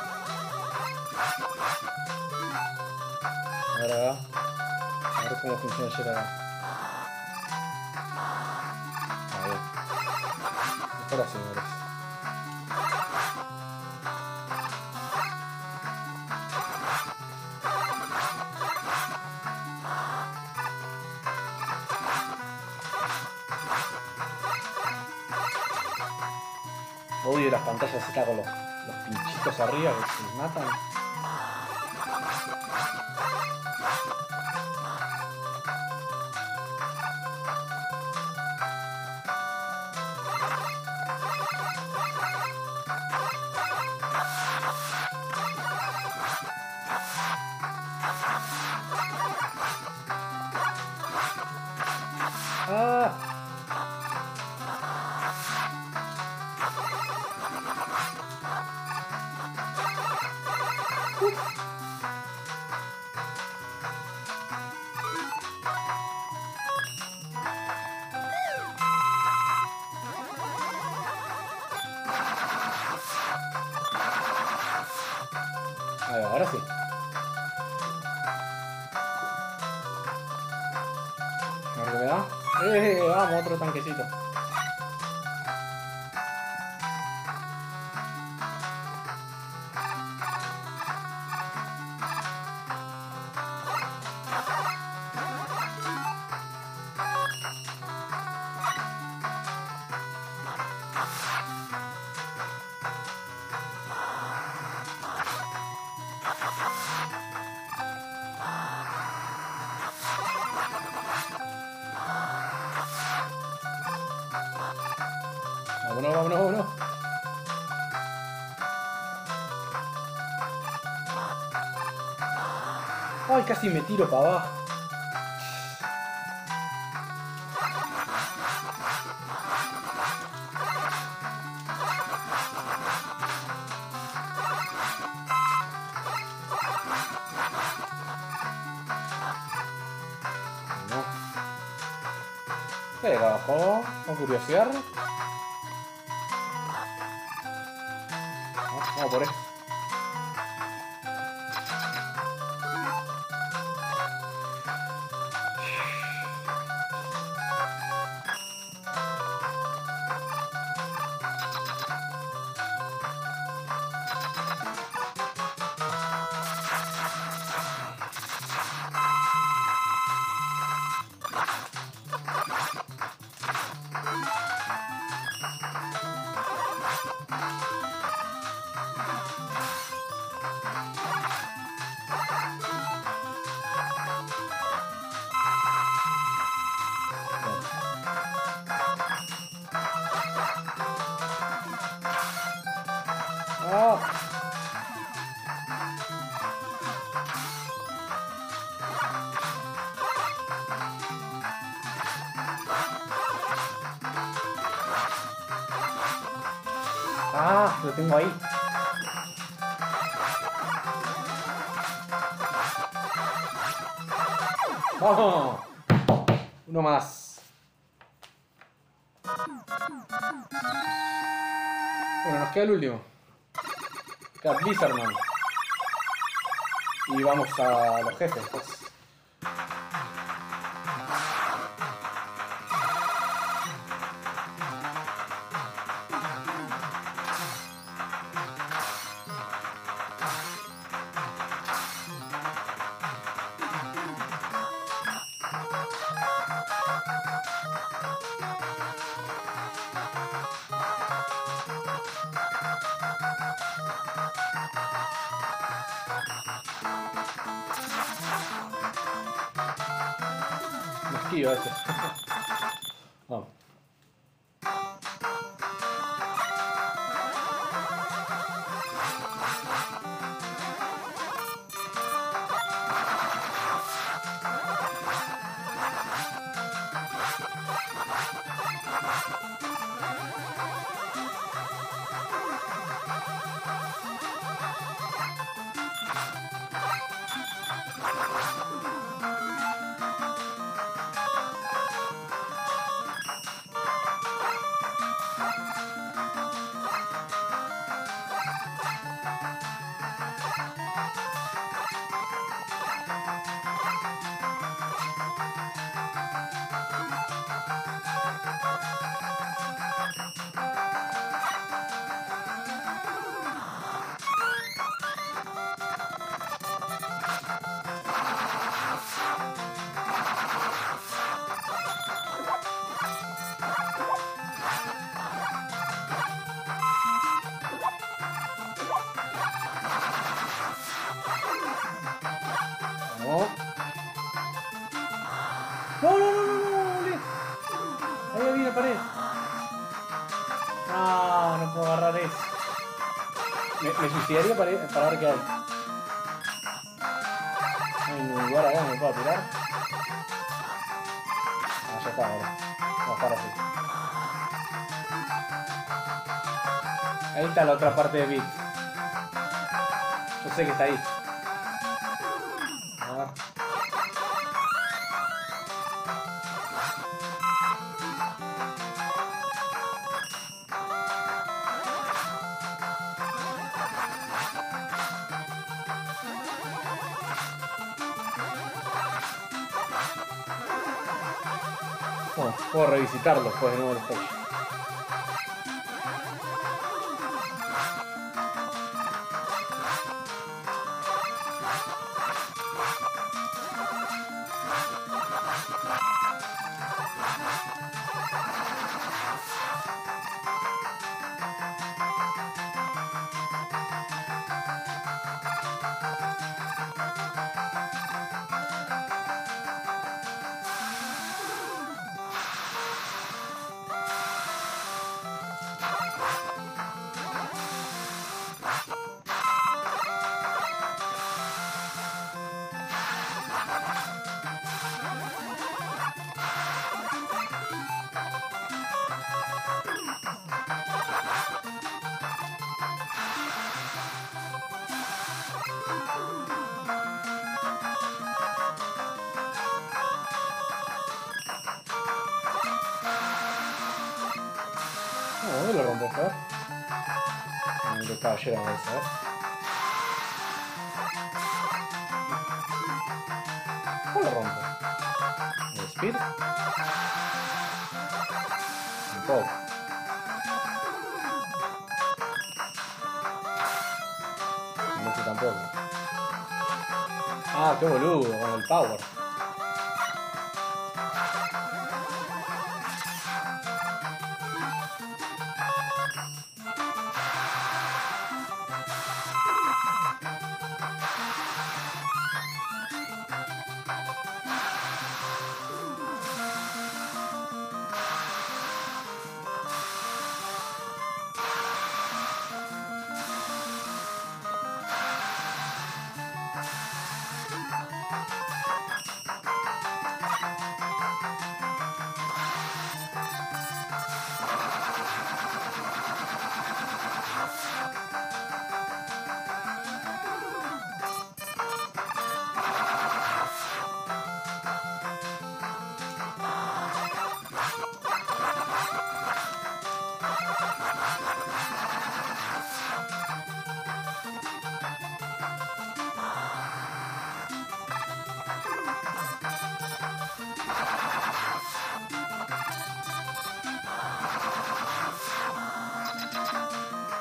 Ahora a ver cómo funciona el shot acá. A ver. Mejor así, me parece. Odio las pantallas estas con los pinchitos arriba que se matan. ¡Ah! Ahí va, ahora sí. A ver qué me da. Vamos, otro tanquecito. Vámonos, vámonos, vámonos. Ay, casi me tiro para abajo. No. Pero abajo, con curiosidad. Vamos por esto. Ah, lo tengo ahí. ¡Vamos! Uno más. Bueno, nos queda el último. Queda Blizzardman. Y vamos a los jefes, pues. Me esquiva este. Vamos. No. No, no, no, no, no, ahí había una pared. No, no puedo agarrar eso. Me suicidaría para ver qué hay. No hay ningún lugar acá donde me pueda tirar. Ah, ya está ahora. Vamos a estar así. Ahí está la otra parte de Beat. Yo sé que está ahí. A ver. Bueno, puedo revisitarlo después de nuevo el stage. ¿Dónde lo rompes? A ver. El caballero, a ver. ¿Cómo lo rompo? ¿El speed? Un poco. No sé tampoco. Ah, qué boludo, con el power.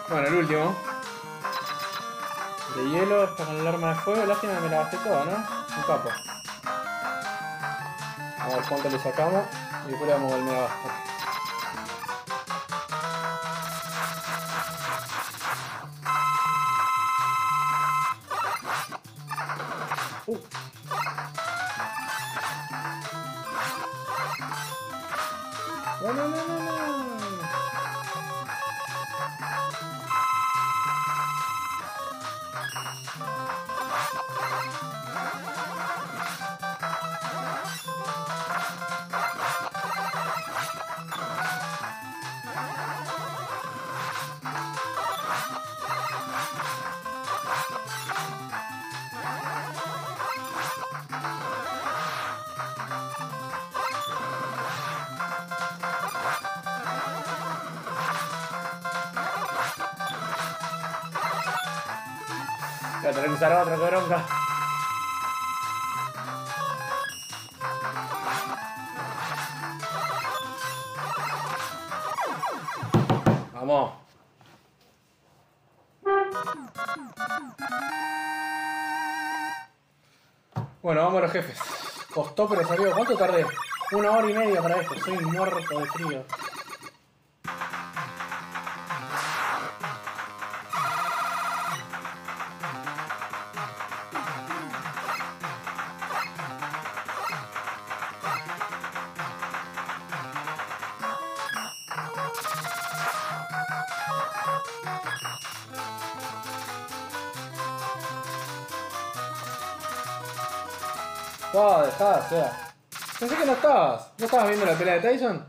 Bueno, el último. De hielo, está con el arma de fuego. Lástima que me la gasté toda, ¿no? Un capo. A ver cuánto le sacamos. Y después le damos el mega gasto. No, no, no, no, no. Voy a tener que usar otro, qué bronca. Vamos. Bueno, vamos a los jefes. Costó, pero salió. ¿Cuánto tardé? 1 hora y media para esto. Soy muerto de frío. Oh, dejá, o sea. Pensé que no estabas. ¿No estabas viendo la pelea de Tyson?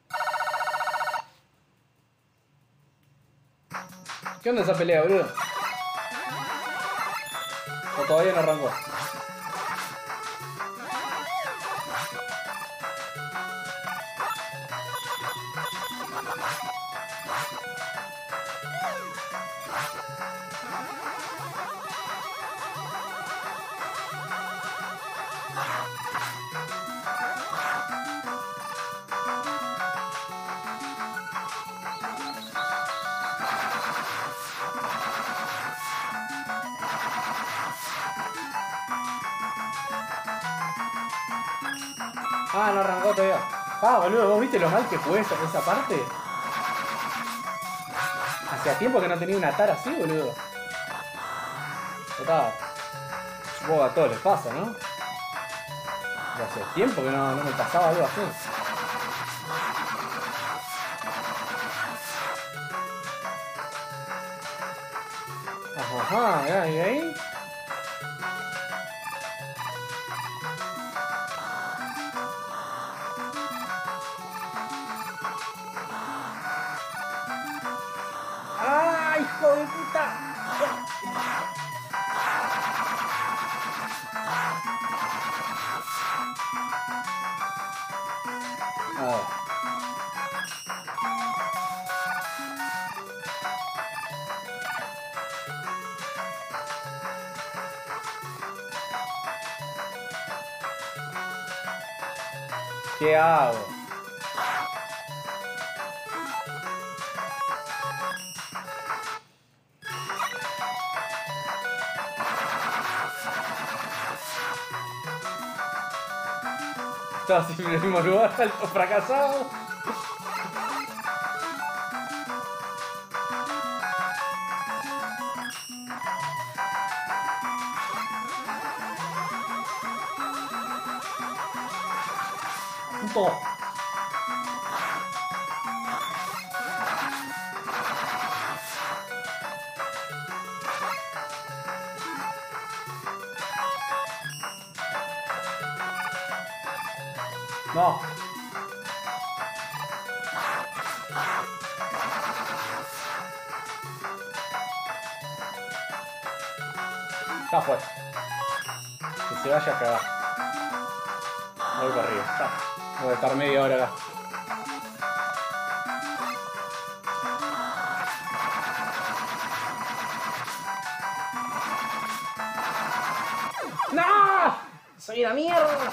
¿Qué onda esa pelea, boludo? ¿O todavía no arrancó? Ah, no arrancó todavía. Ah, boludo, ¿vos viste lo mal que jugué esa parte? Hacía tiempo que no tenía una tara así, boludo. Total. Supongo que a todos les pasa, ¿no? Ya hace tiempo que no me pasaba algo así. Ajá, ¿y ahí? ¡Ah, hijo de puta! ¿Qué hago? Estaba siempre en el mismo lugar, alto fracasado. Punto. No. Ya fue. Que se vaya a cagar. Voy para arriba. Ya. Voy a estar media hora acá. ¡No! ¡Soy una mierda!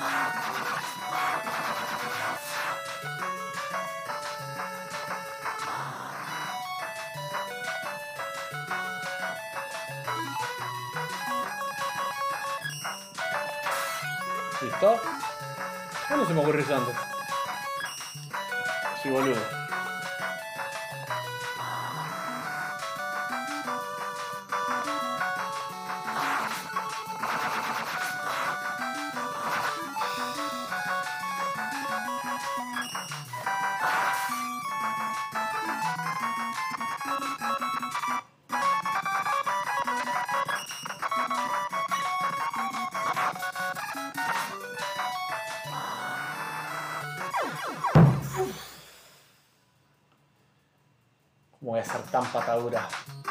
¿Listo? ¿Cuándo se me ocurrió eso antes? Sí, boludo. ¿Cómo voy a ser tan patadura?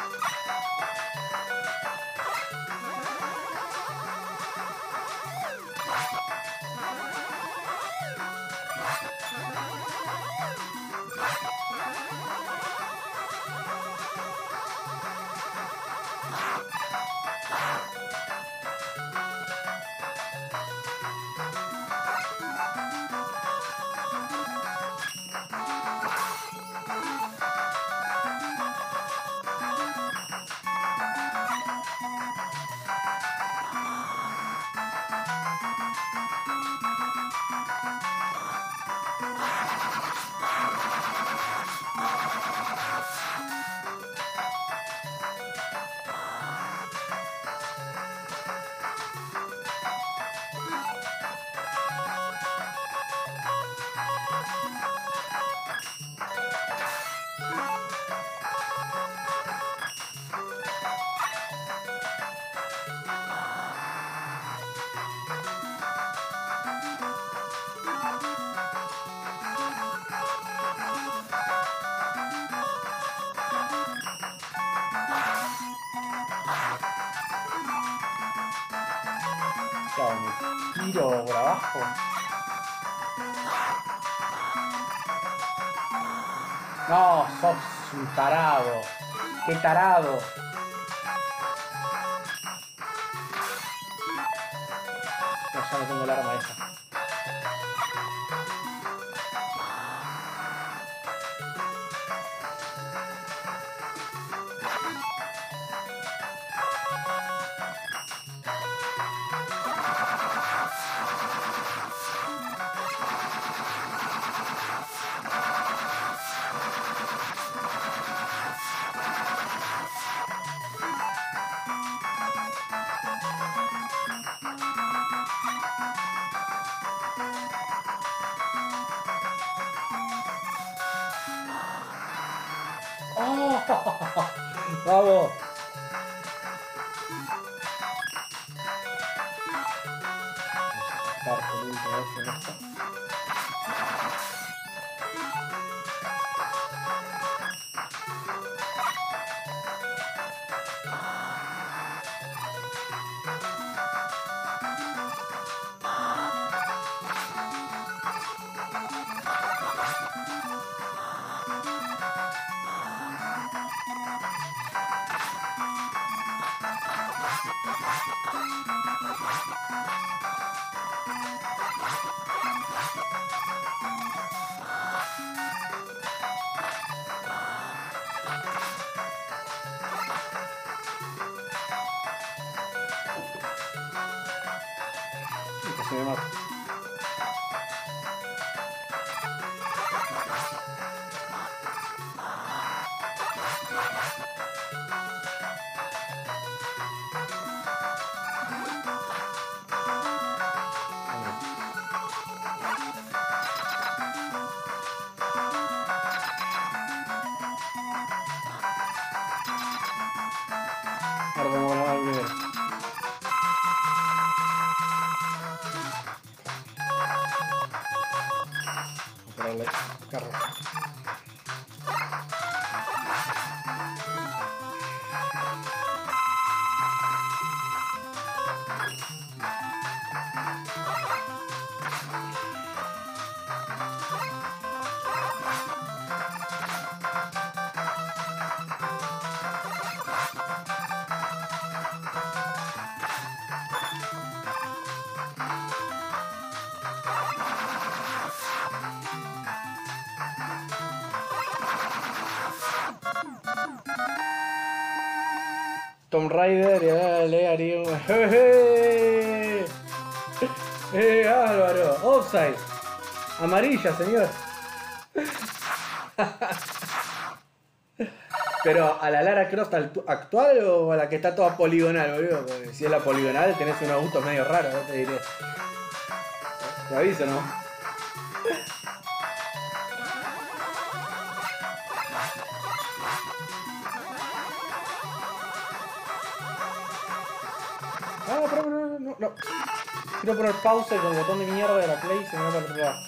Claro, me tiro por abajo. No, sos un tarado. ¡Qué tarado! No, ya no tengo el arma esa. ¡Oh! ¡Vamos! Estar con un con esto. Se me mata. Ahora vamos a ganar el nivel. Darle carro. Tomb Raider y le haría un... Álvaro! Offside. Amarilla, señor. Pero, ¿a la Lara Croft actual o a la que está toda poligonal, boludo? Porque si es la poligonal tenés unos gustos medio raros, ¿no? Te diré. Te aviso, ¿no? Ah, pero no. Quiero poner pausa y con el botón de mierda de la Play se me va para el otro lado.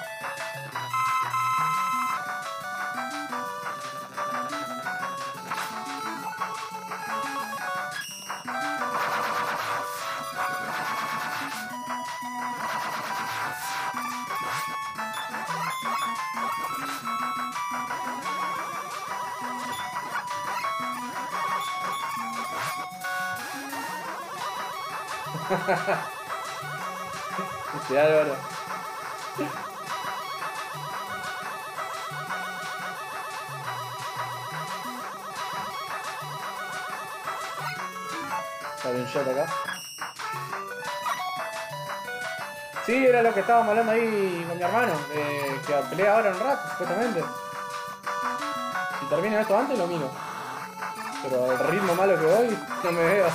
Este Álvaro. Sale un shot acá. Sí, era lo que estábamos hablando ahí con mi hermano. Que pelea ahora un rato, supuestamente. Si termino esto antes, lo miro. Pero el ritmo malo que voy, no me veo.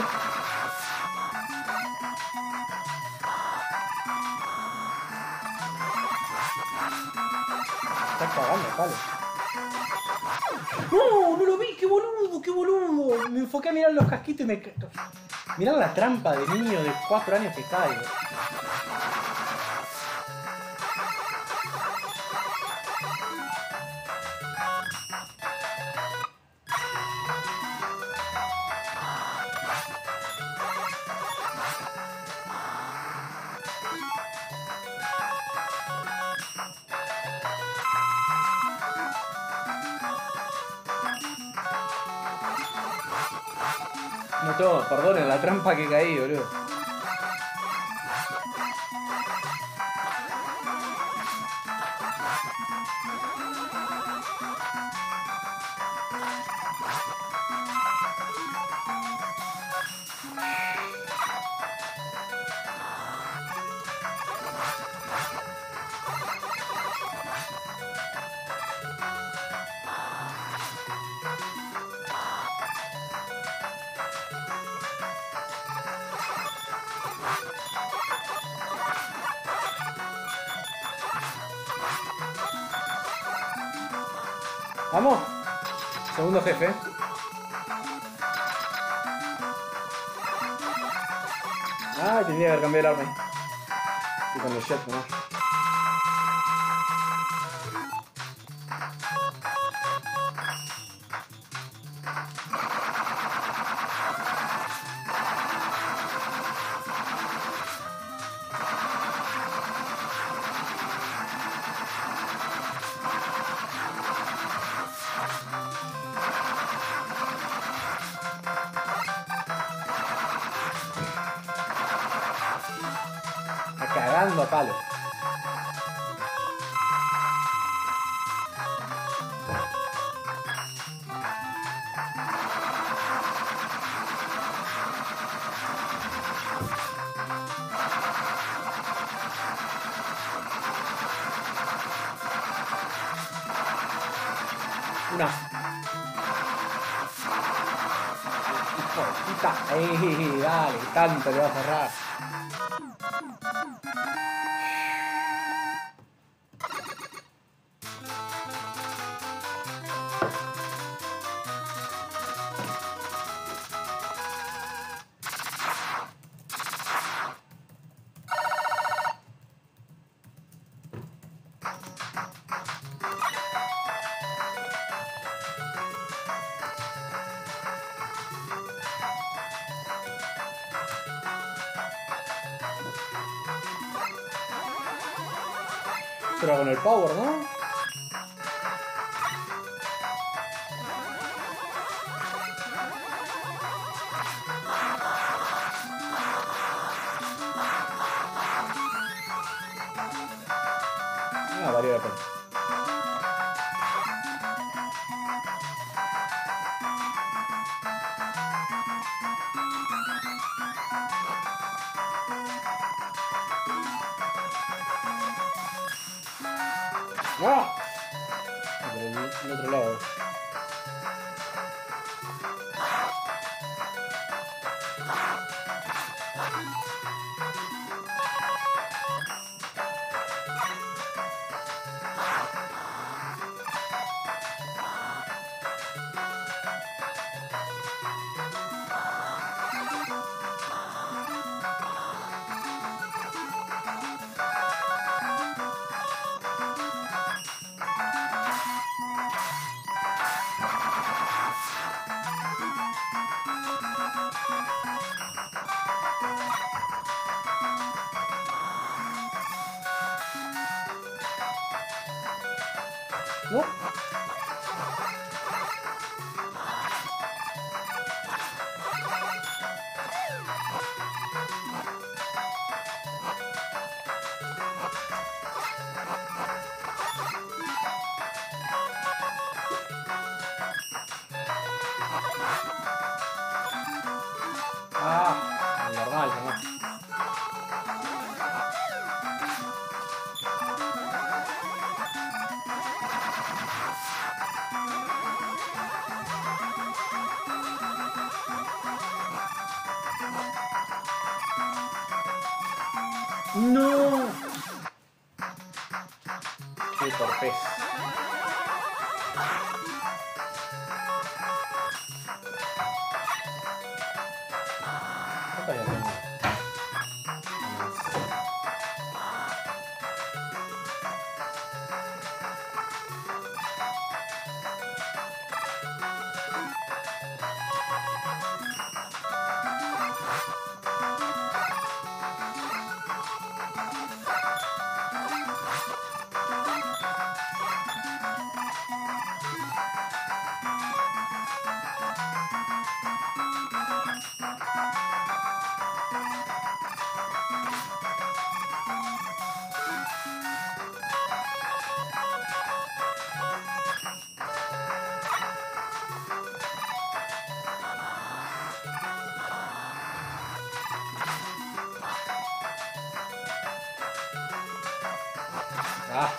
Estás cagando, palo. ¡No! ¡No lo vi! ¡Qué boludo! ¡Qué boludo! Me enfoqué a mirar los casquitos y me... Mirá la trampa de niño de 4 años que caigo. No tengo, perdonen la trampa que caí, boludo. Vamos. Segundo jefe. Ah, tendría que haber cambiado el arma. Y con el jet, ¿no? Cagando a palo. Una. Hijo de puta. Dale, tanto le va a cerrar. Pero con el power, ¿no? Ah, valió la pena. ¡No! Por el otro lado. No. Ah, normal, nomás. ¡No! ¡Qué torpez! ¿Cuántas ya tengo? Ah.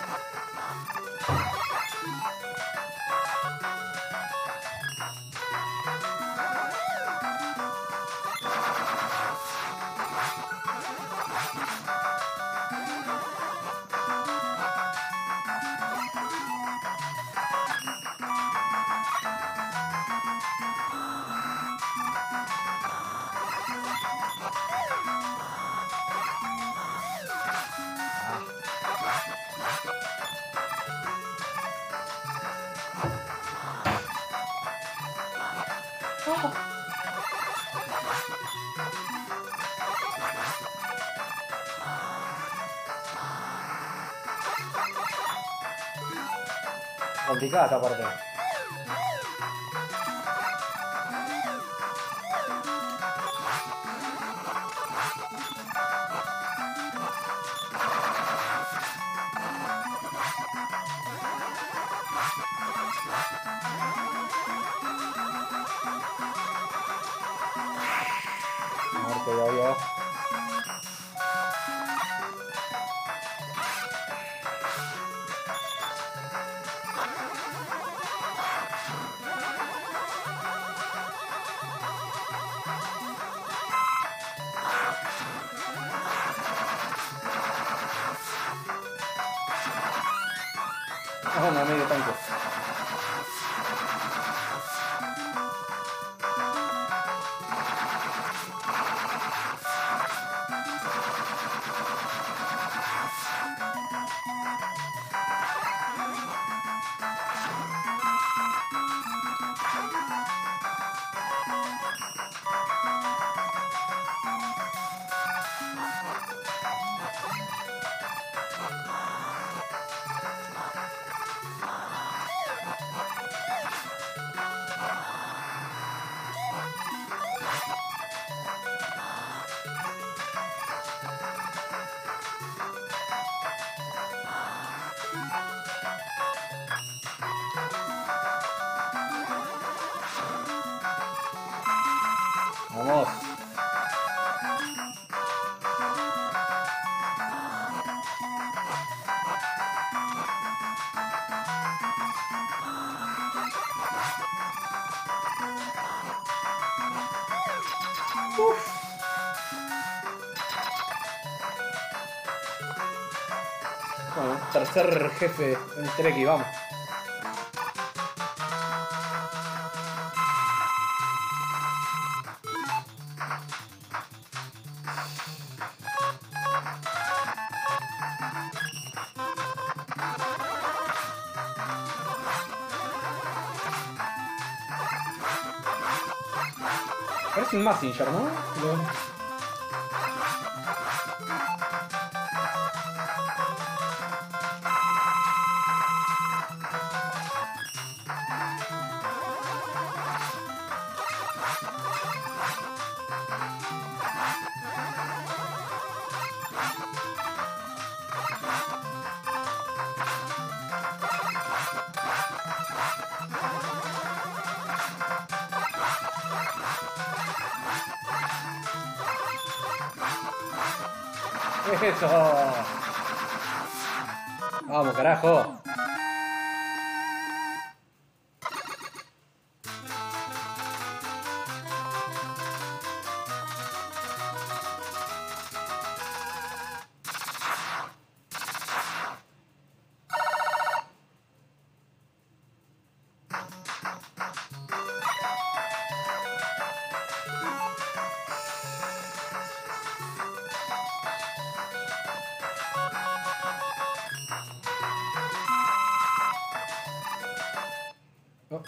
Complicada esta parte. Muerte de hoyo. Oh, no, medio tanque. Vamos. Uf. Bueno, tercer jefe en Treki, vamos. Parece un Messenger, ¿no? ¡Eso! ¡Vamos, carajo! Oh.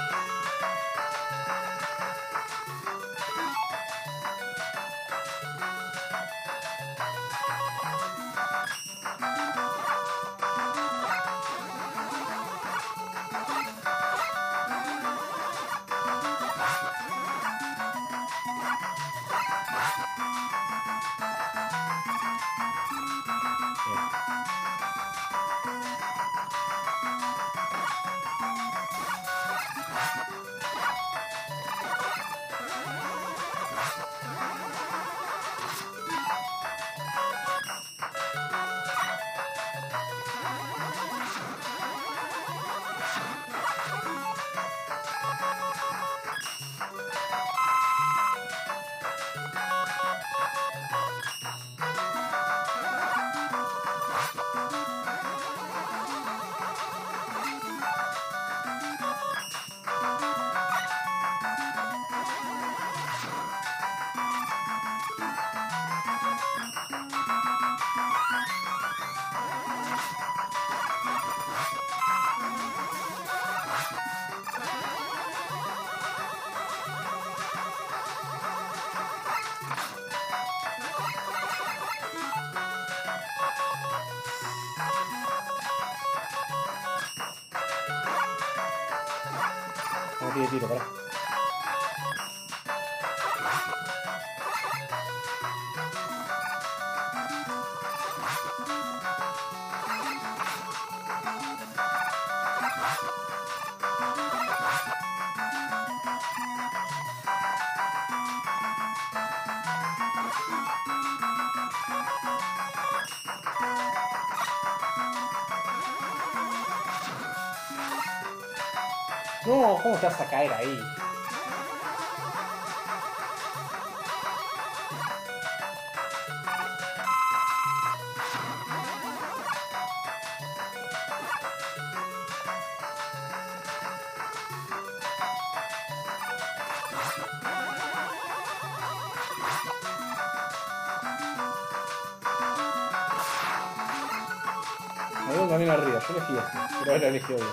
No tiene tiro, pará. No, ¿cómo te vas a caer ahí? Había un camino arriba, yo elegí este, pero él lo eligió bien.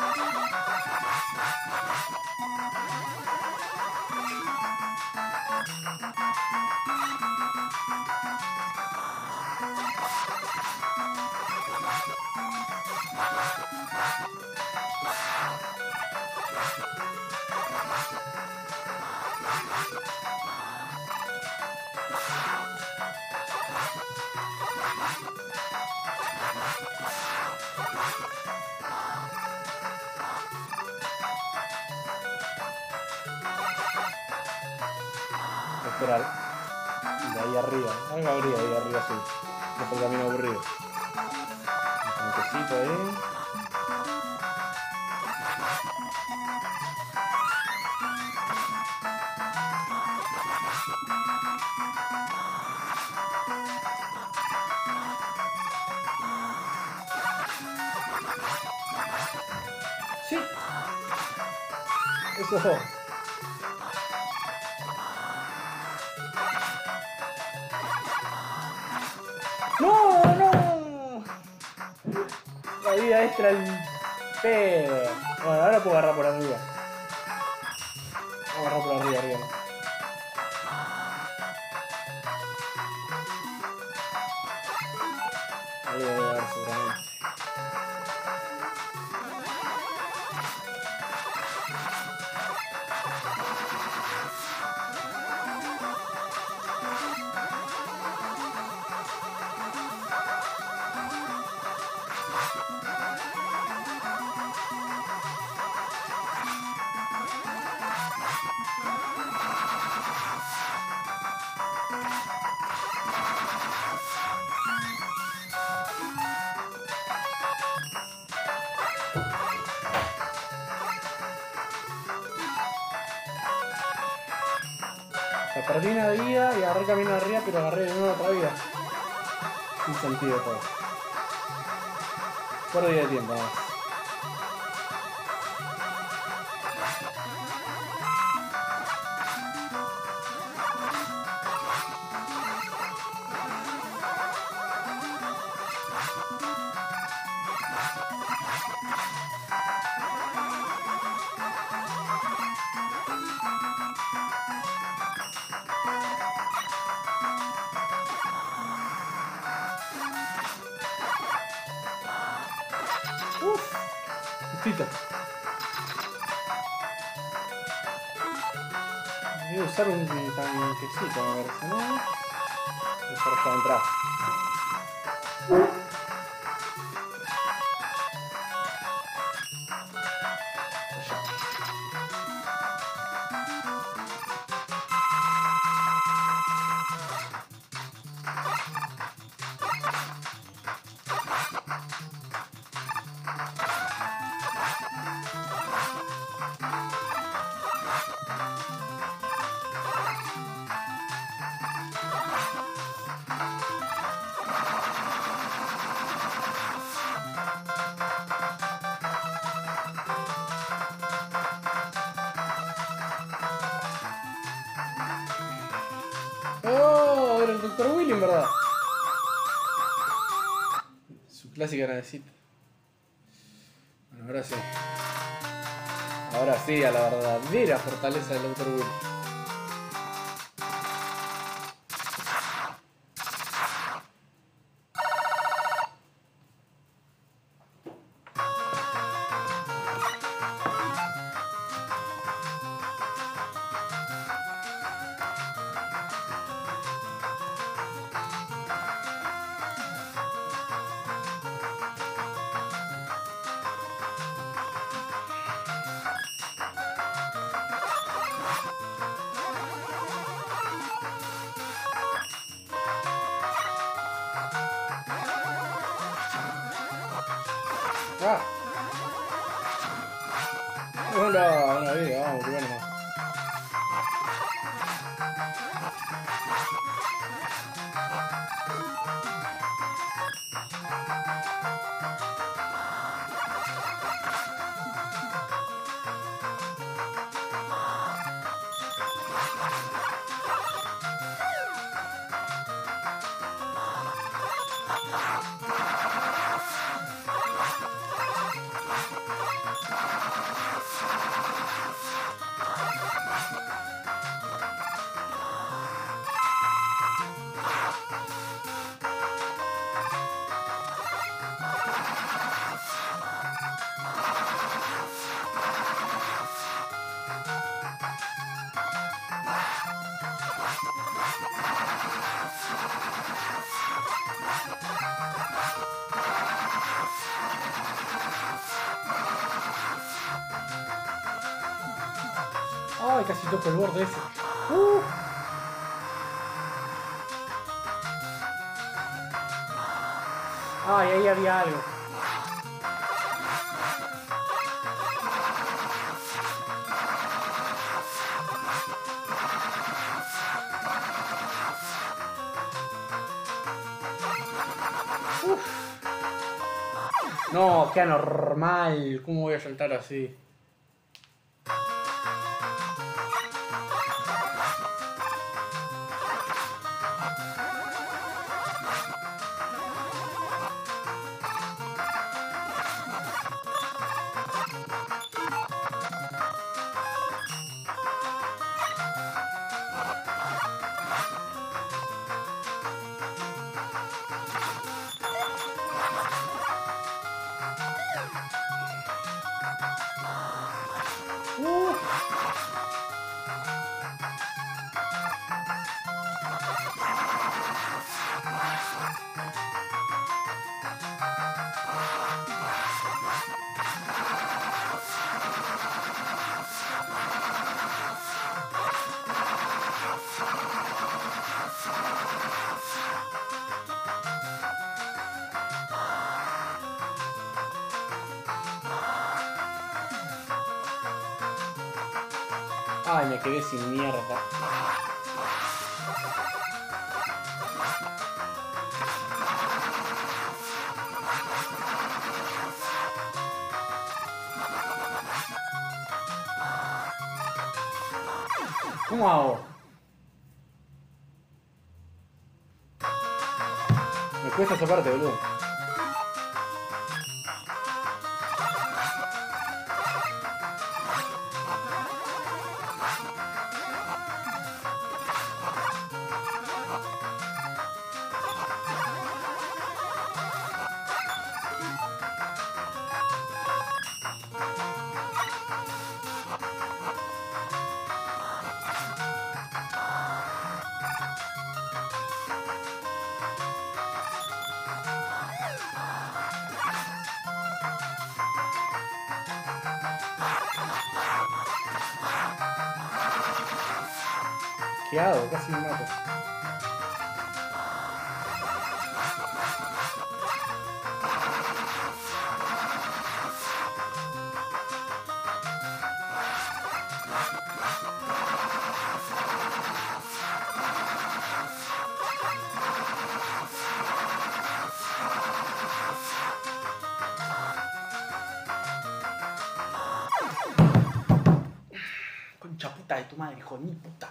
Esperar. De ahí arriba. Algo habría ahí arriba, sí. No fue el camino aburrido. Un puentecito ahí. Sí. Eso. ¡No! ¡No! La vida extra al pedo. Bueno, ahora puedo agarrar por arriba. Voy a agarrar por arriba, arriba. Ahí voy a ver seguramente. O sea, perdí una vida y agarré camino arriba, pero agarré de nuevo otra vida. Sin sentido todo. Pérdida de tiempo, vamos. Justito. Voy a usar un tanquecito, a ver si no. Voy a usar esta entrada. Oh, era el Dr. Willy en verdad. Su clásica navecita. Bueno, ahora sí. Ahora sí, a la verdadera fortaleza del Dr. Willy. Ah. Hola, una vida, vamos, que bueno más. Ay, casi toco el borde ese. Ay, ahí había algo. No, qué anormal. ¿Cómo voy a saltar así? Ay, me quedé sin mierda. ¿Cómo hago? Me cuesta esa parte, boludo. ¿Qué hago? Casi me mato. Concha puta de tu madre, hijo de mi puta.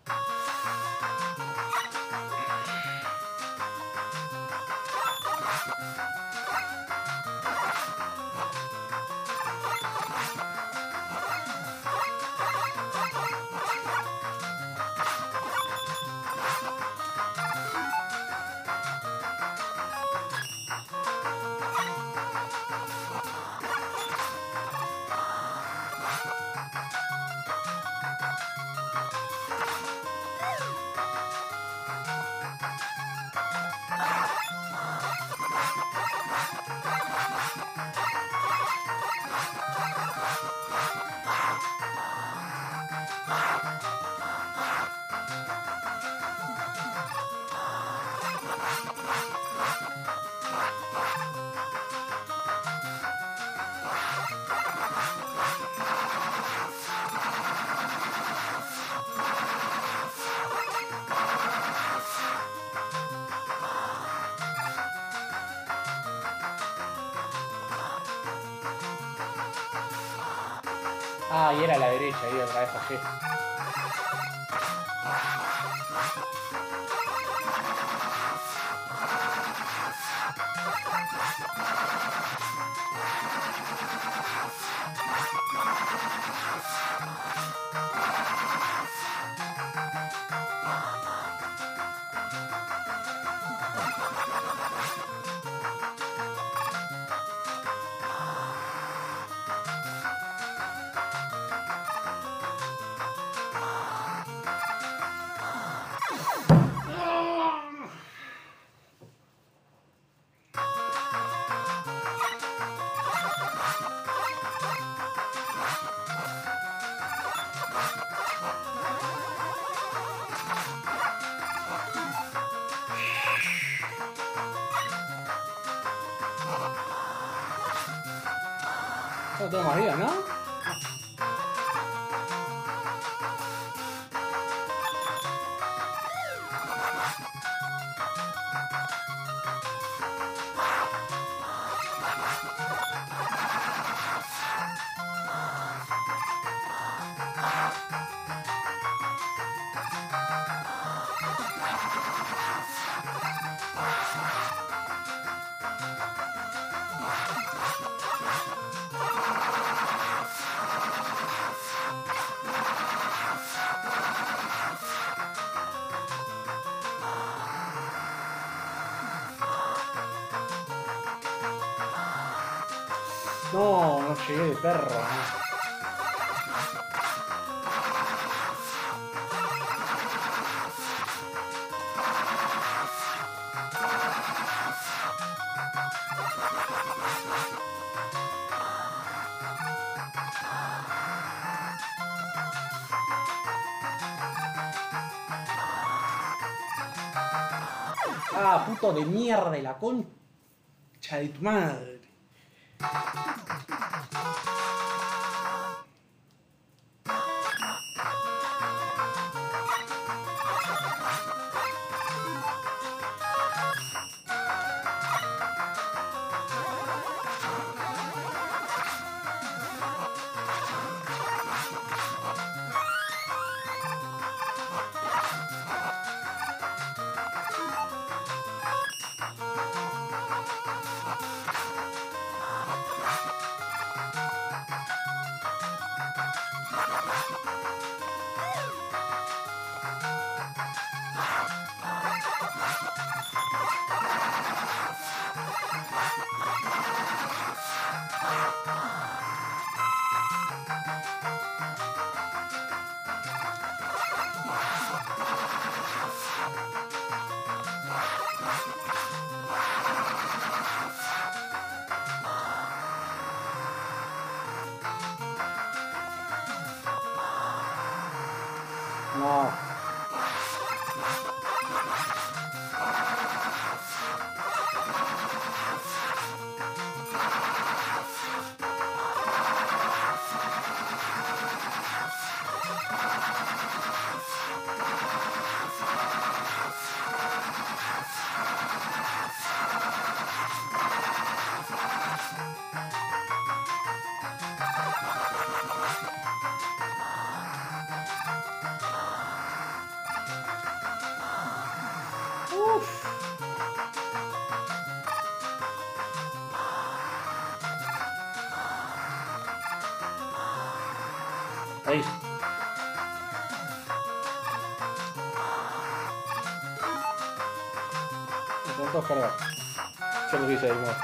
Ah, y era a la derecha, ahí otra vez fallé. No tengo más vida, ¿no? No, no llegué de perro. Ah, puto de mierda, de la concha de tu madre. No. Ahí. Están todos cargados. Se los dice ahí, ¿no?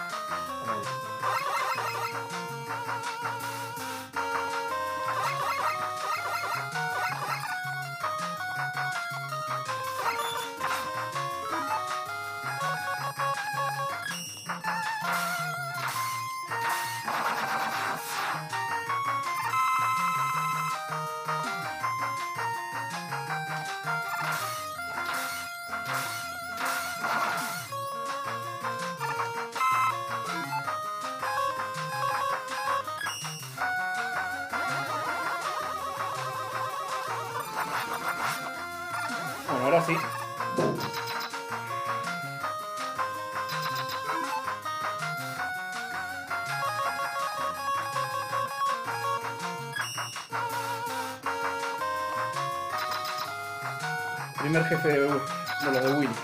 Bueno, ahora sí. Primer jefe de los de Willy.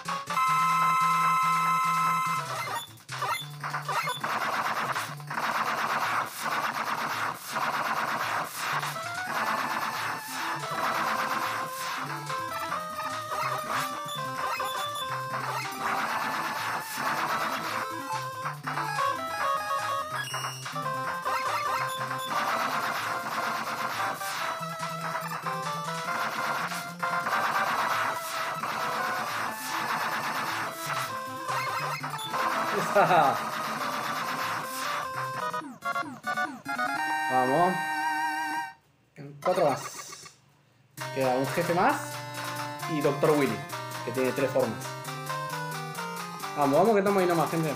Vamos. 4 más. Queda un jefe más y Dr. Willy, que tiene 3 formas. Vamos, vamos que estamos ahí nomás, gente.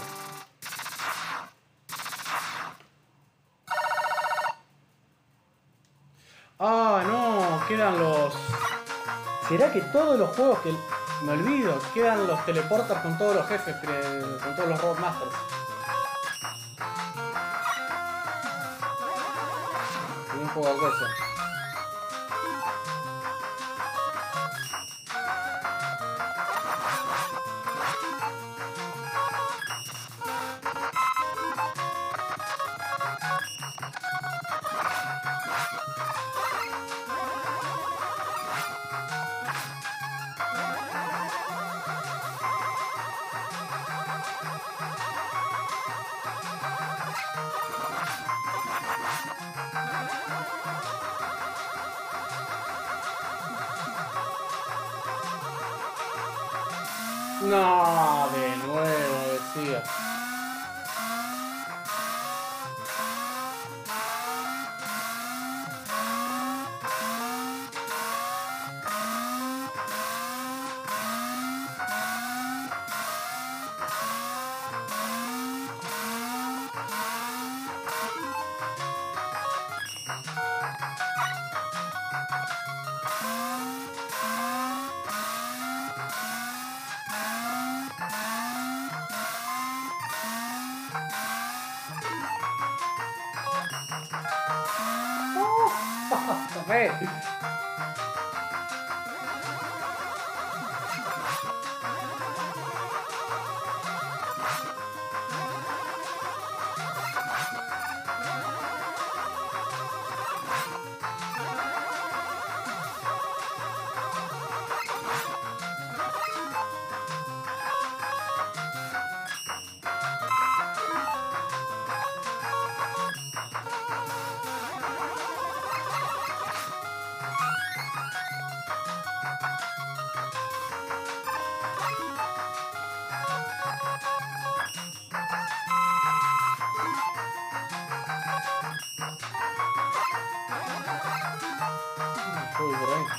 Ah, no, quedan los... ¿Será que todos los juegos que... Me olvido, quedan los teleporters con todos los jefes, con todos los Robot Masters. Y un juego de cosas. No, de nuevo, decía. Hey. Uy, por ahí.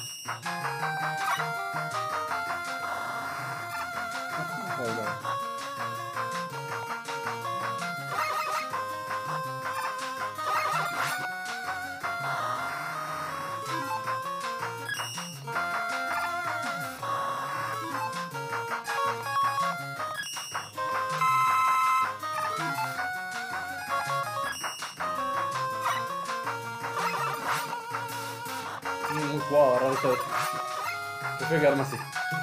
Muy jugado agarrar esto. Prefiero quedarme así.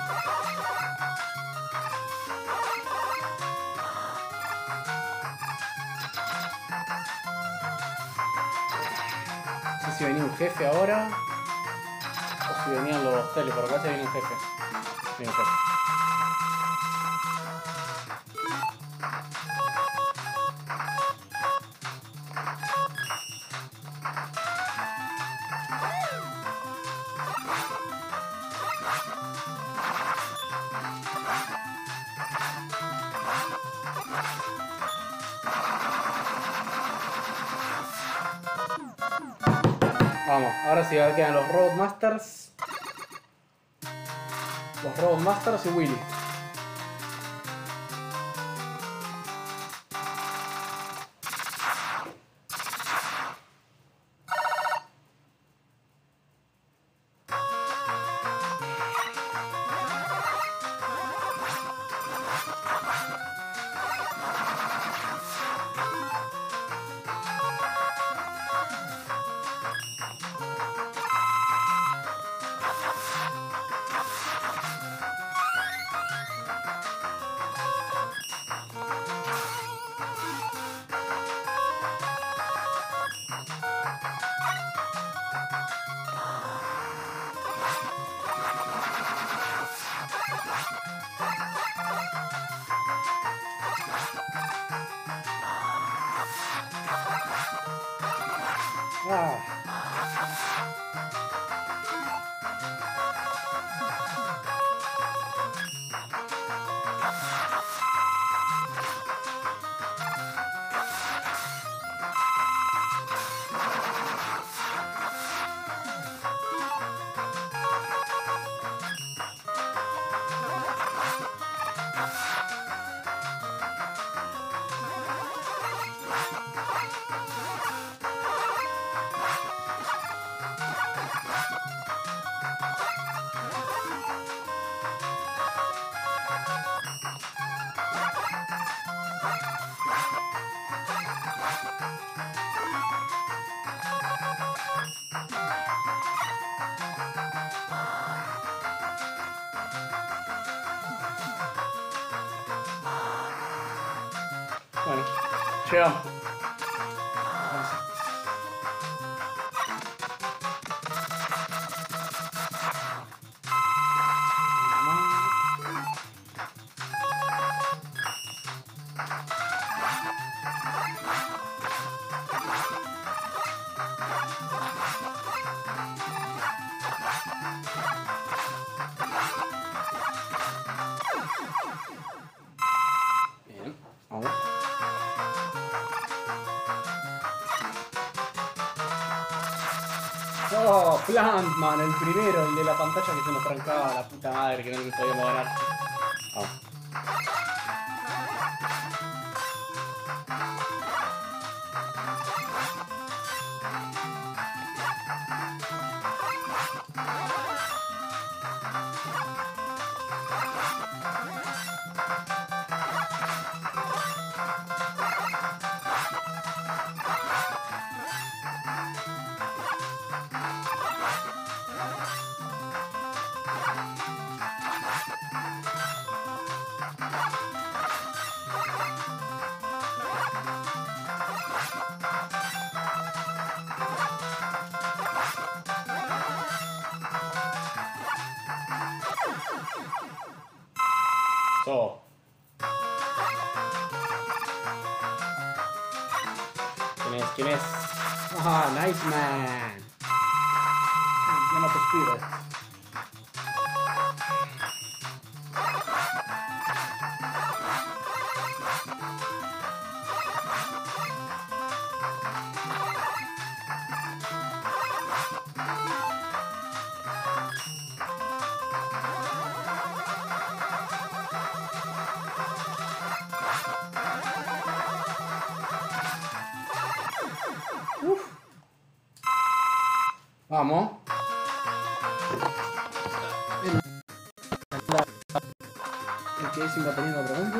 No sé si venía un jefe ahora o si venían los teles, pero acá se viene un jefe. Viene un jefe. Vamos, ahora sí, ahora quedan los Roadmasters. Los Roadmasters y Willy. Bueno, llegamos. Oh, Plantman, el primero, el de la pantalla que se nos trancaba, la puta madre, que no le podíamos ganar. Vamos. So. ¿Quién es? ¿Quién es? Ah, nice man. Llama tu spirit. Vamos. El que es sin batería en otro compu.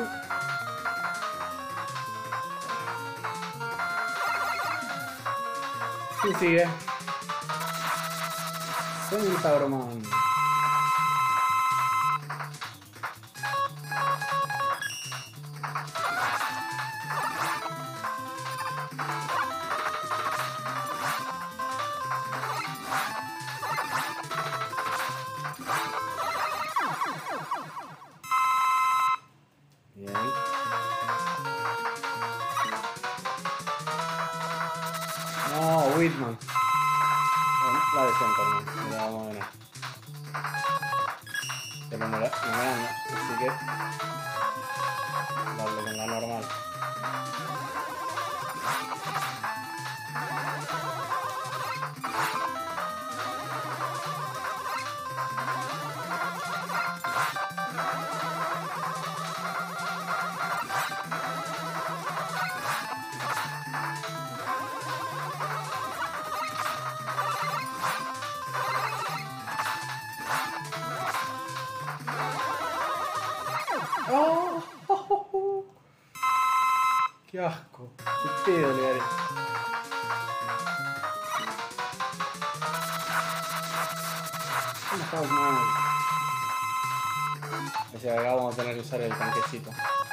¿Quién sigue? Centauromon. Bien. No, Whitman. Bueno, la de Centauromon. La vamos a ganar. Pero no me gana, así que darle con la normal. ¡Oh! ¡Qué asco! ¡Qué pedo le haré! ¿Cómo estamos mal? O sea, acá vamos a tener que usar el tanquecito.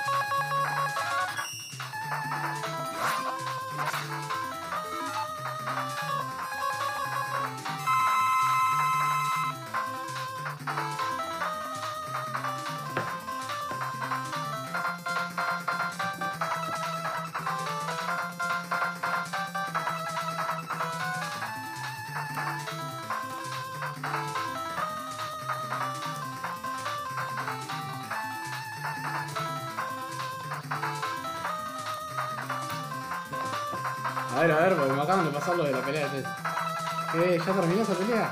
A ver, porque me acaban de pasar lo de la pelea de Ted. ¿Qué? ¿Ya terminó esa pelea?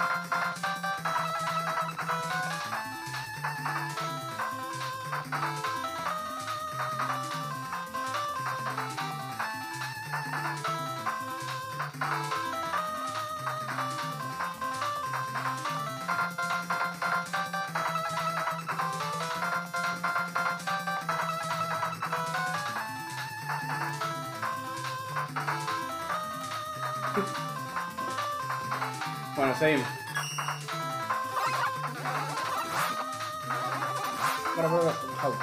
Bueno, seguimos. Para, jau.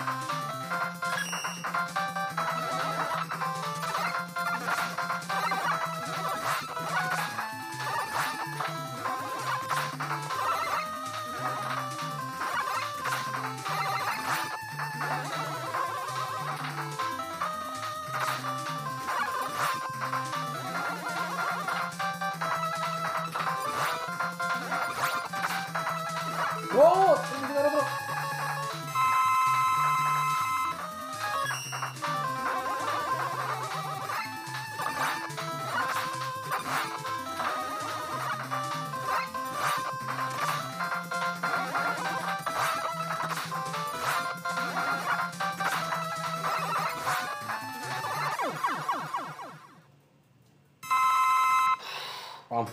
¡Oh! ¡Tengo que dar otro! Vamos.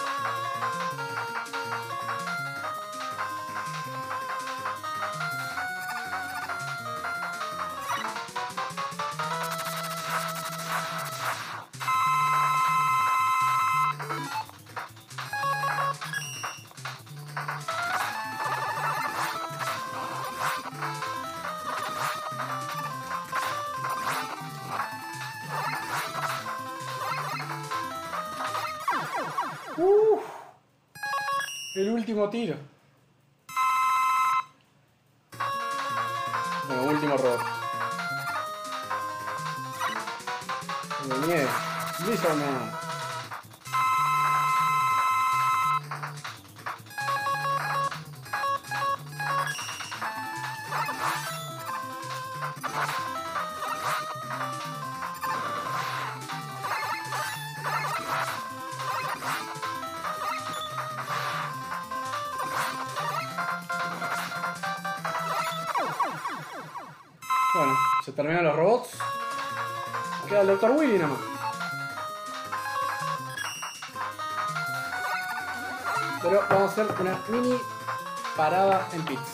El último tiro. Bueno, último robot. Me nieve. Lizardman. Bueno, se terminan los robots. Queda el Dr. Willy nomás. Pero vamos a hacer una mini parada en pits.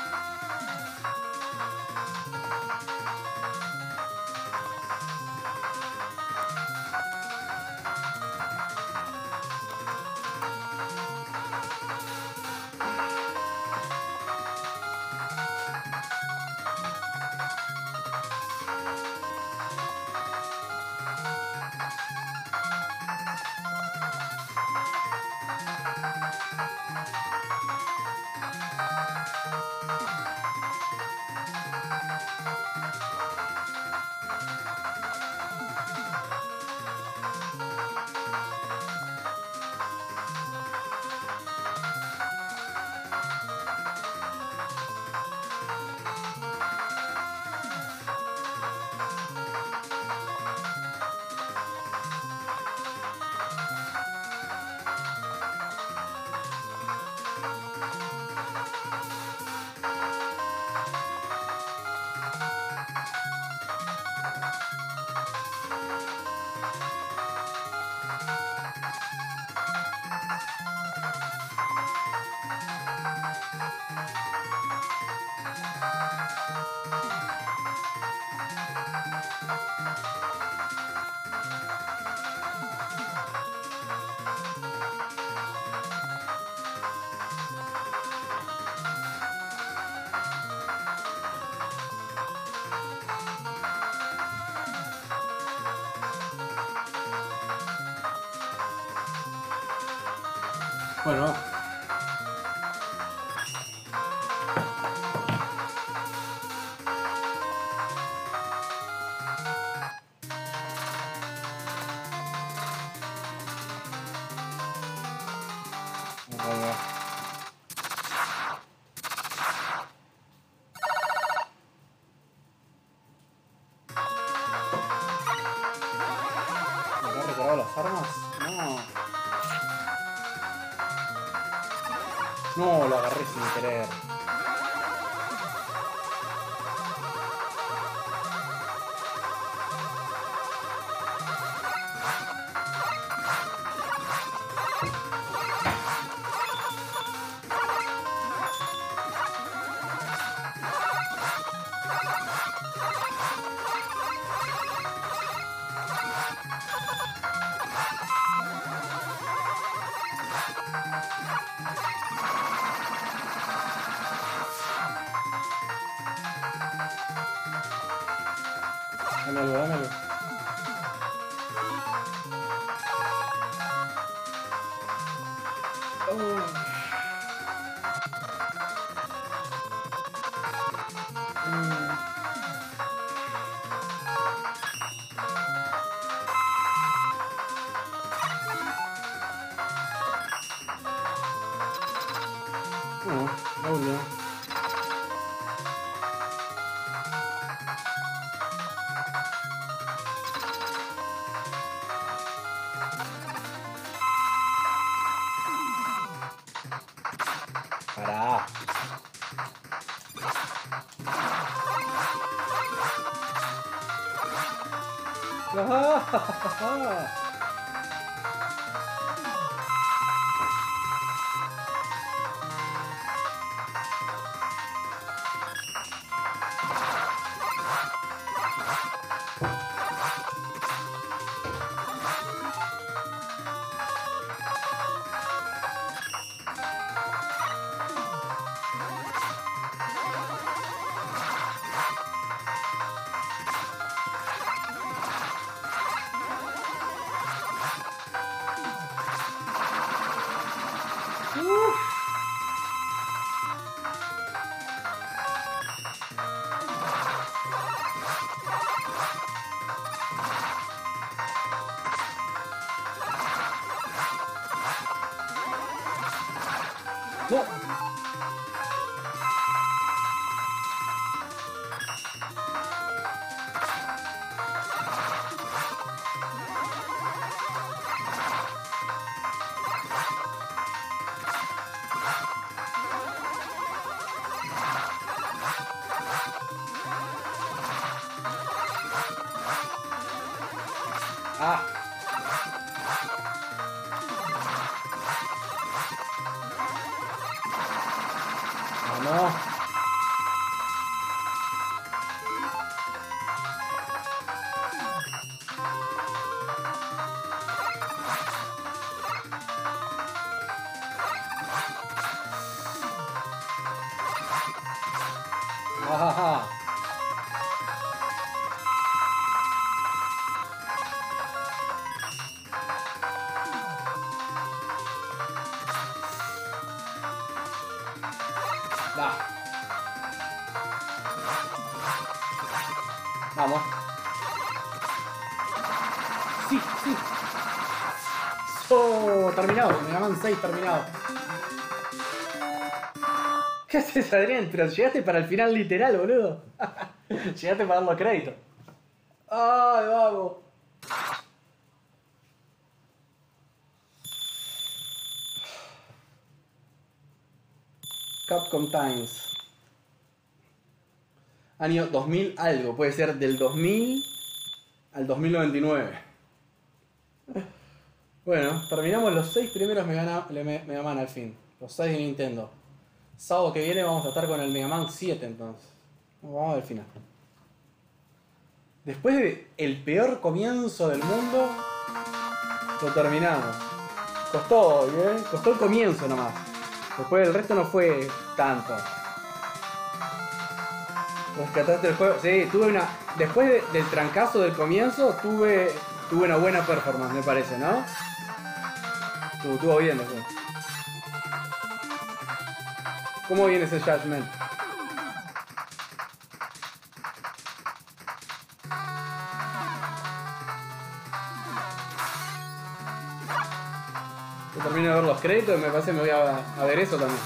Bueno, vamos. ¿Me han recargado las armas? No. No, lo agarré sin querer. Dámelo, dámelo. No, no volvió. Pará. No. Ah. No. Ajá. Va. Vamos. Sí, sí. Oh, terminado. Mega Man 6 terminado. ¿Qué haces, Adrián? Pero llegaste para el final literal, boludo. Llegaste para dar los créditos. ¡Ay, vamos! Capcom Times. Año 2000 algo. Puede ser del 2000 al 2099. Bueno, terminamos los 6 primeros Mega Man al fin. Los 6 de Nintendo. Sábado que viene vamos a estar con el Mega Man 7 entonces. Vamos a ver el final. Después de el peor comienzo del mundo, lo terminamos. Costó, ¿eh? Costó el comienzo nomás. Después el resto no fue tanto. Rescataste el juego. Sí, tuve una. Después del trancazo del comienzo, tuve una buena performance, me parece, ¿no? Estuvo bien después. ¿Cómo viene ese Judgment? Yo termino de ver los créditos y me parece que me voy a ver eso también.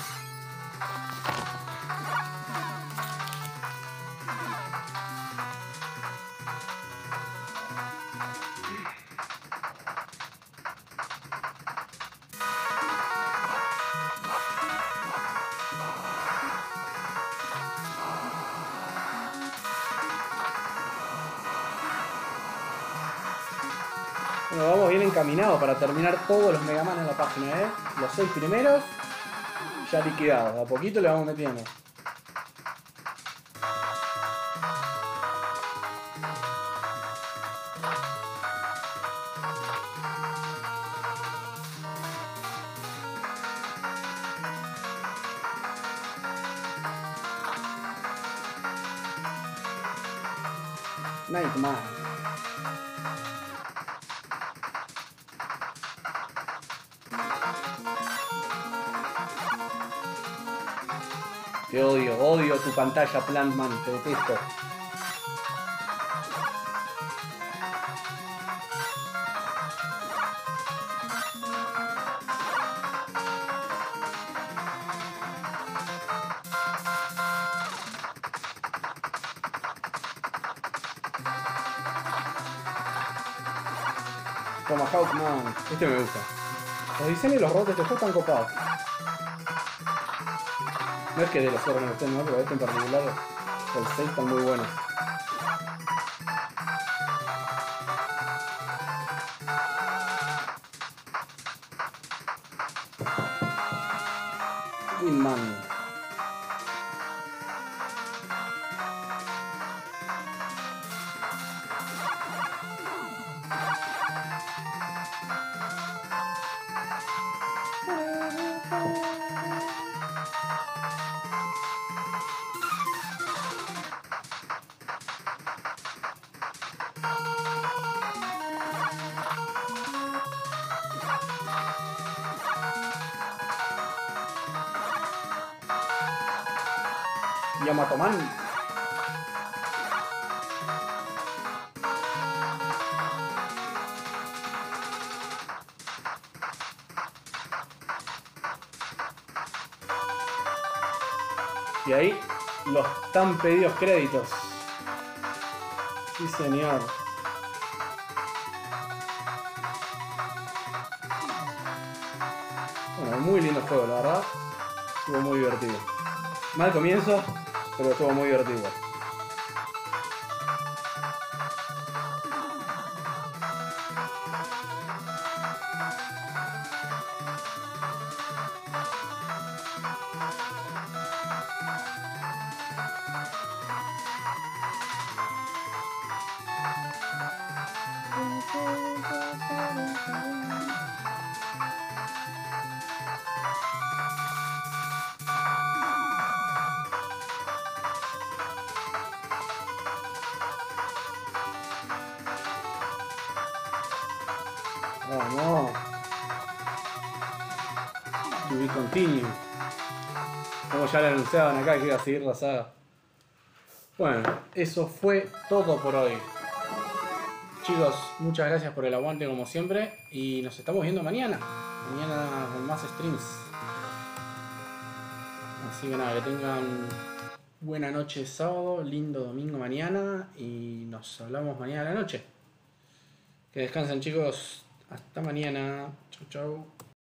Bueno, vamos bien encaminados para terminar todos los Mega Man en la página, ¿eh? Los 6 primeros ya liquidados. A poquito le vamos metiendo. Nightmare. Te odio tu pantalla, Plantman, te detesto. Tomahawk Man, este me gusta. Los diseños y los robots de este juego están copados. No es que de los otros no estén, ¿no? Pero este en particular, el 6 están muy buenos. Winman. Yamato Man. Y ahí los tan pedidos créditos. Sí, señor. Bueno, muy lindo juego, la verdad. Estuvo muy divertido. Mal comienzo, pero estuvo muy divertido. Vamos. To be continue. Como ya le anunciaban acá que iba a seguir la saga. Bueno, eso fue todo por hoy. Chicos, muchas gracias por el aguante como siempre. Y nos estamos viendo mañana. Mañana con más streams. Así que nada, que tengan buena noche sábado, lindo domingo mañana. Y nos hablamos mañana a la noche. Que descansen, chicos. Hasta mañana. Chau, chau.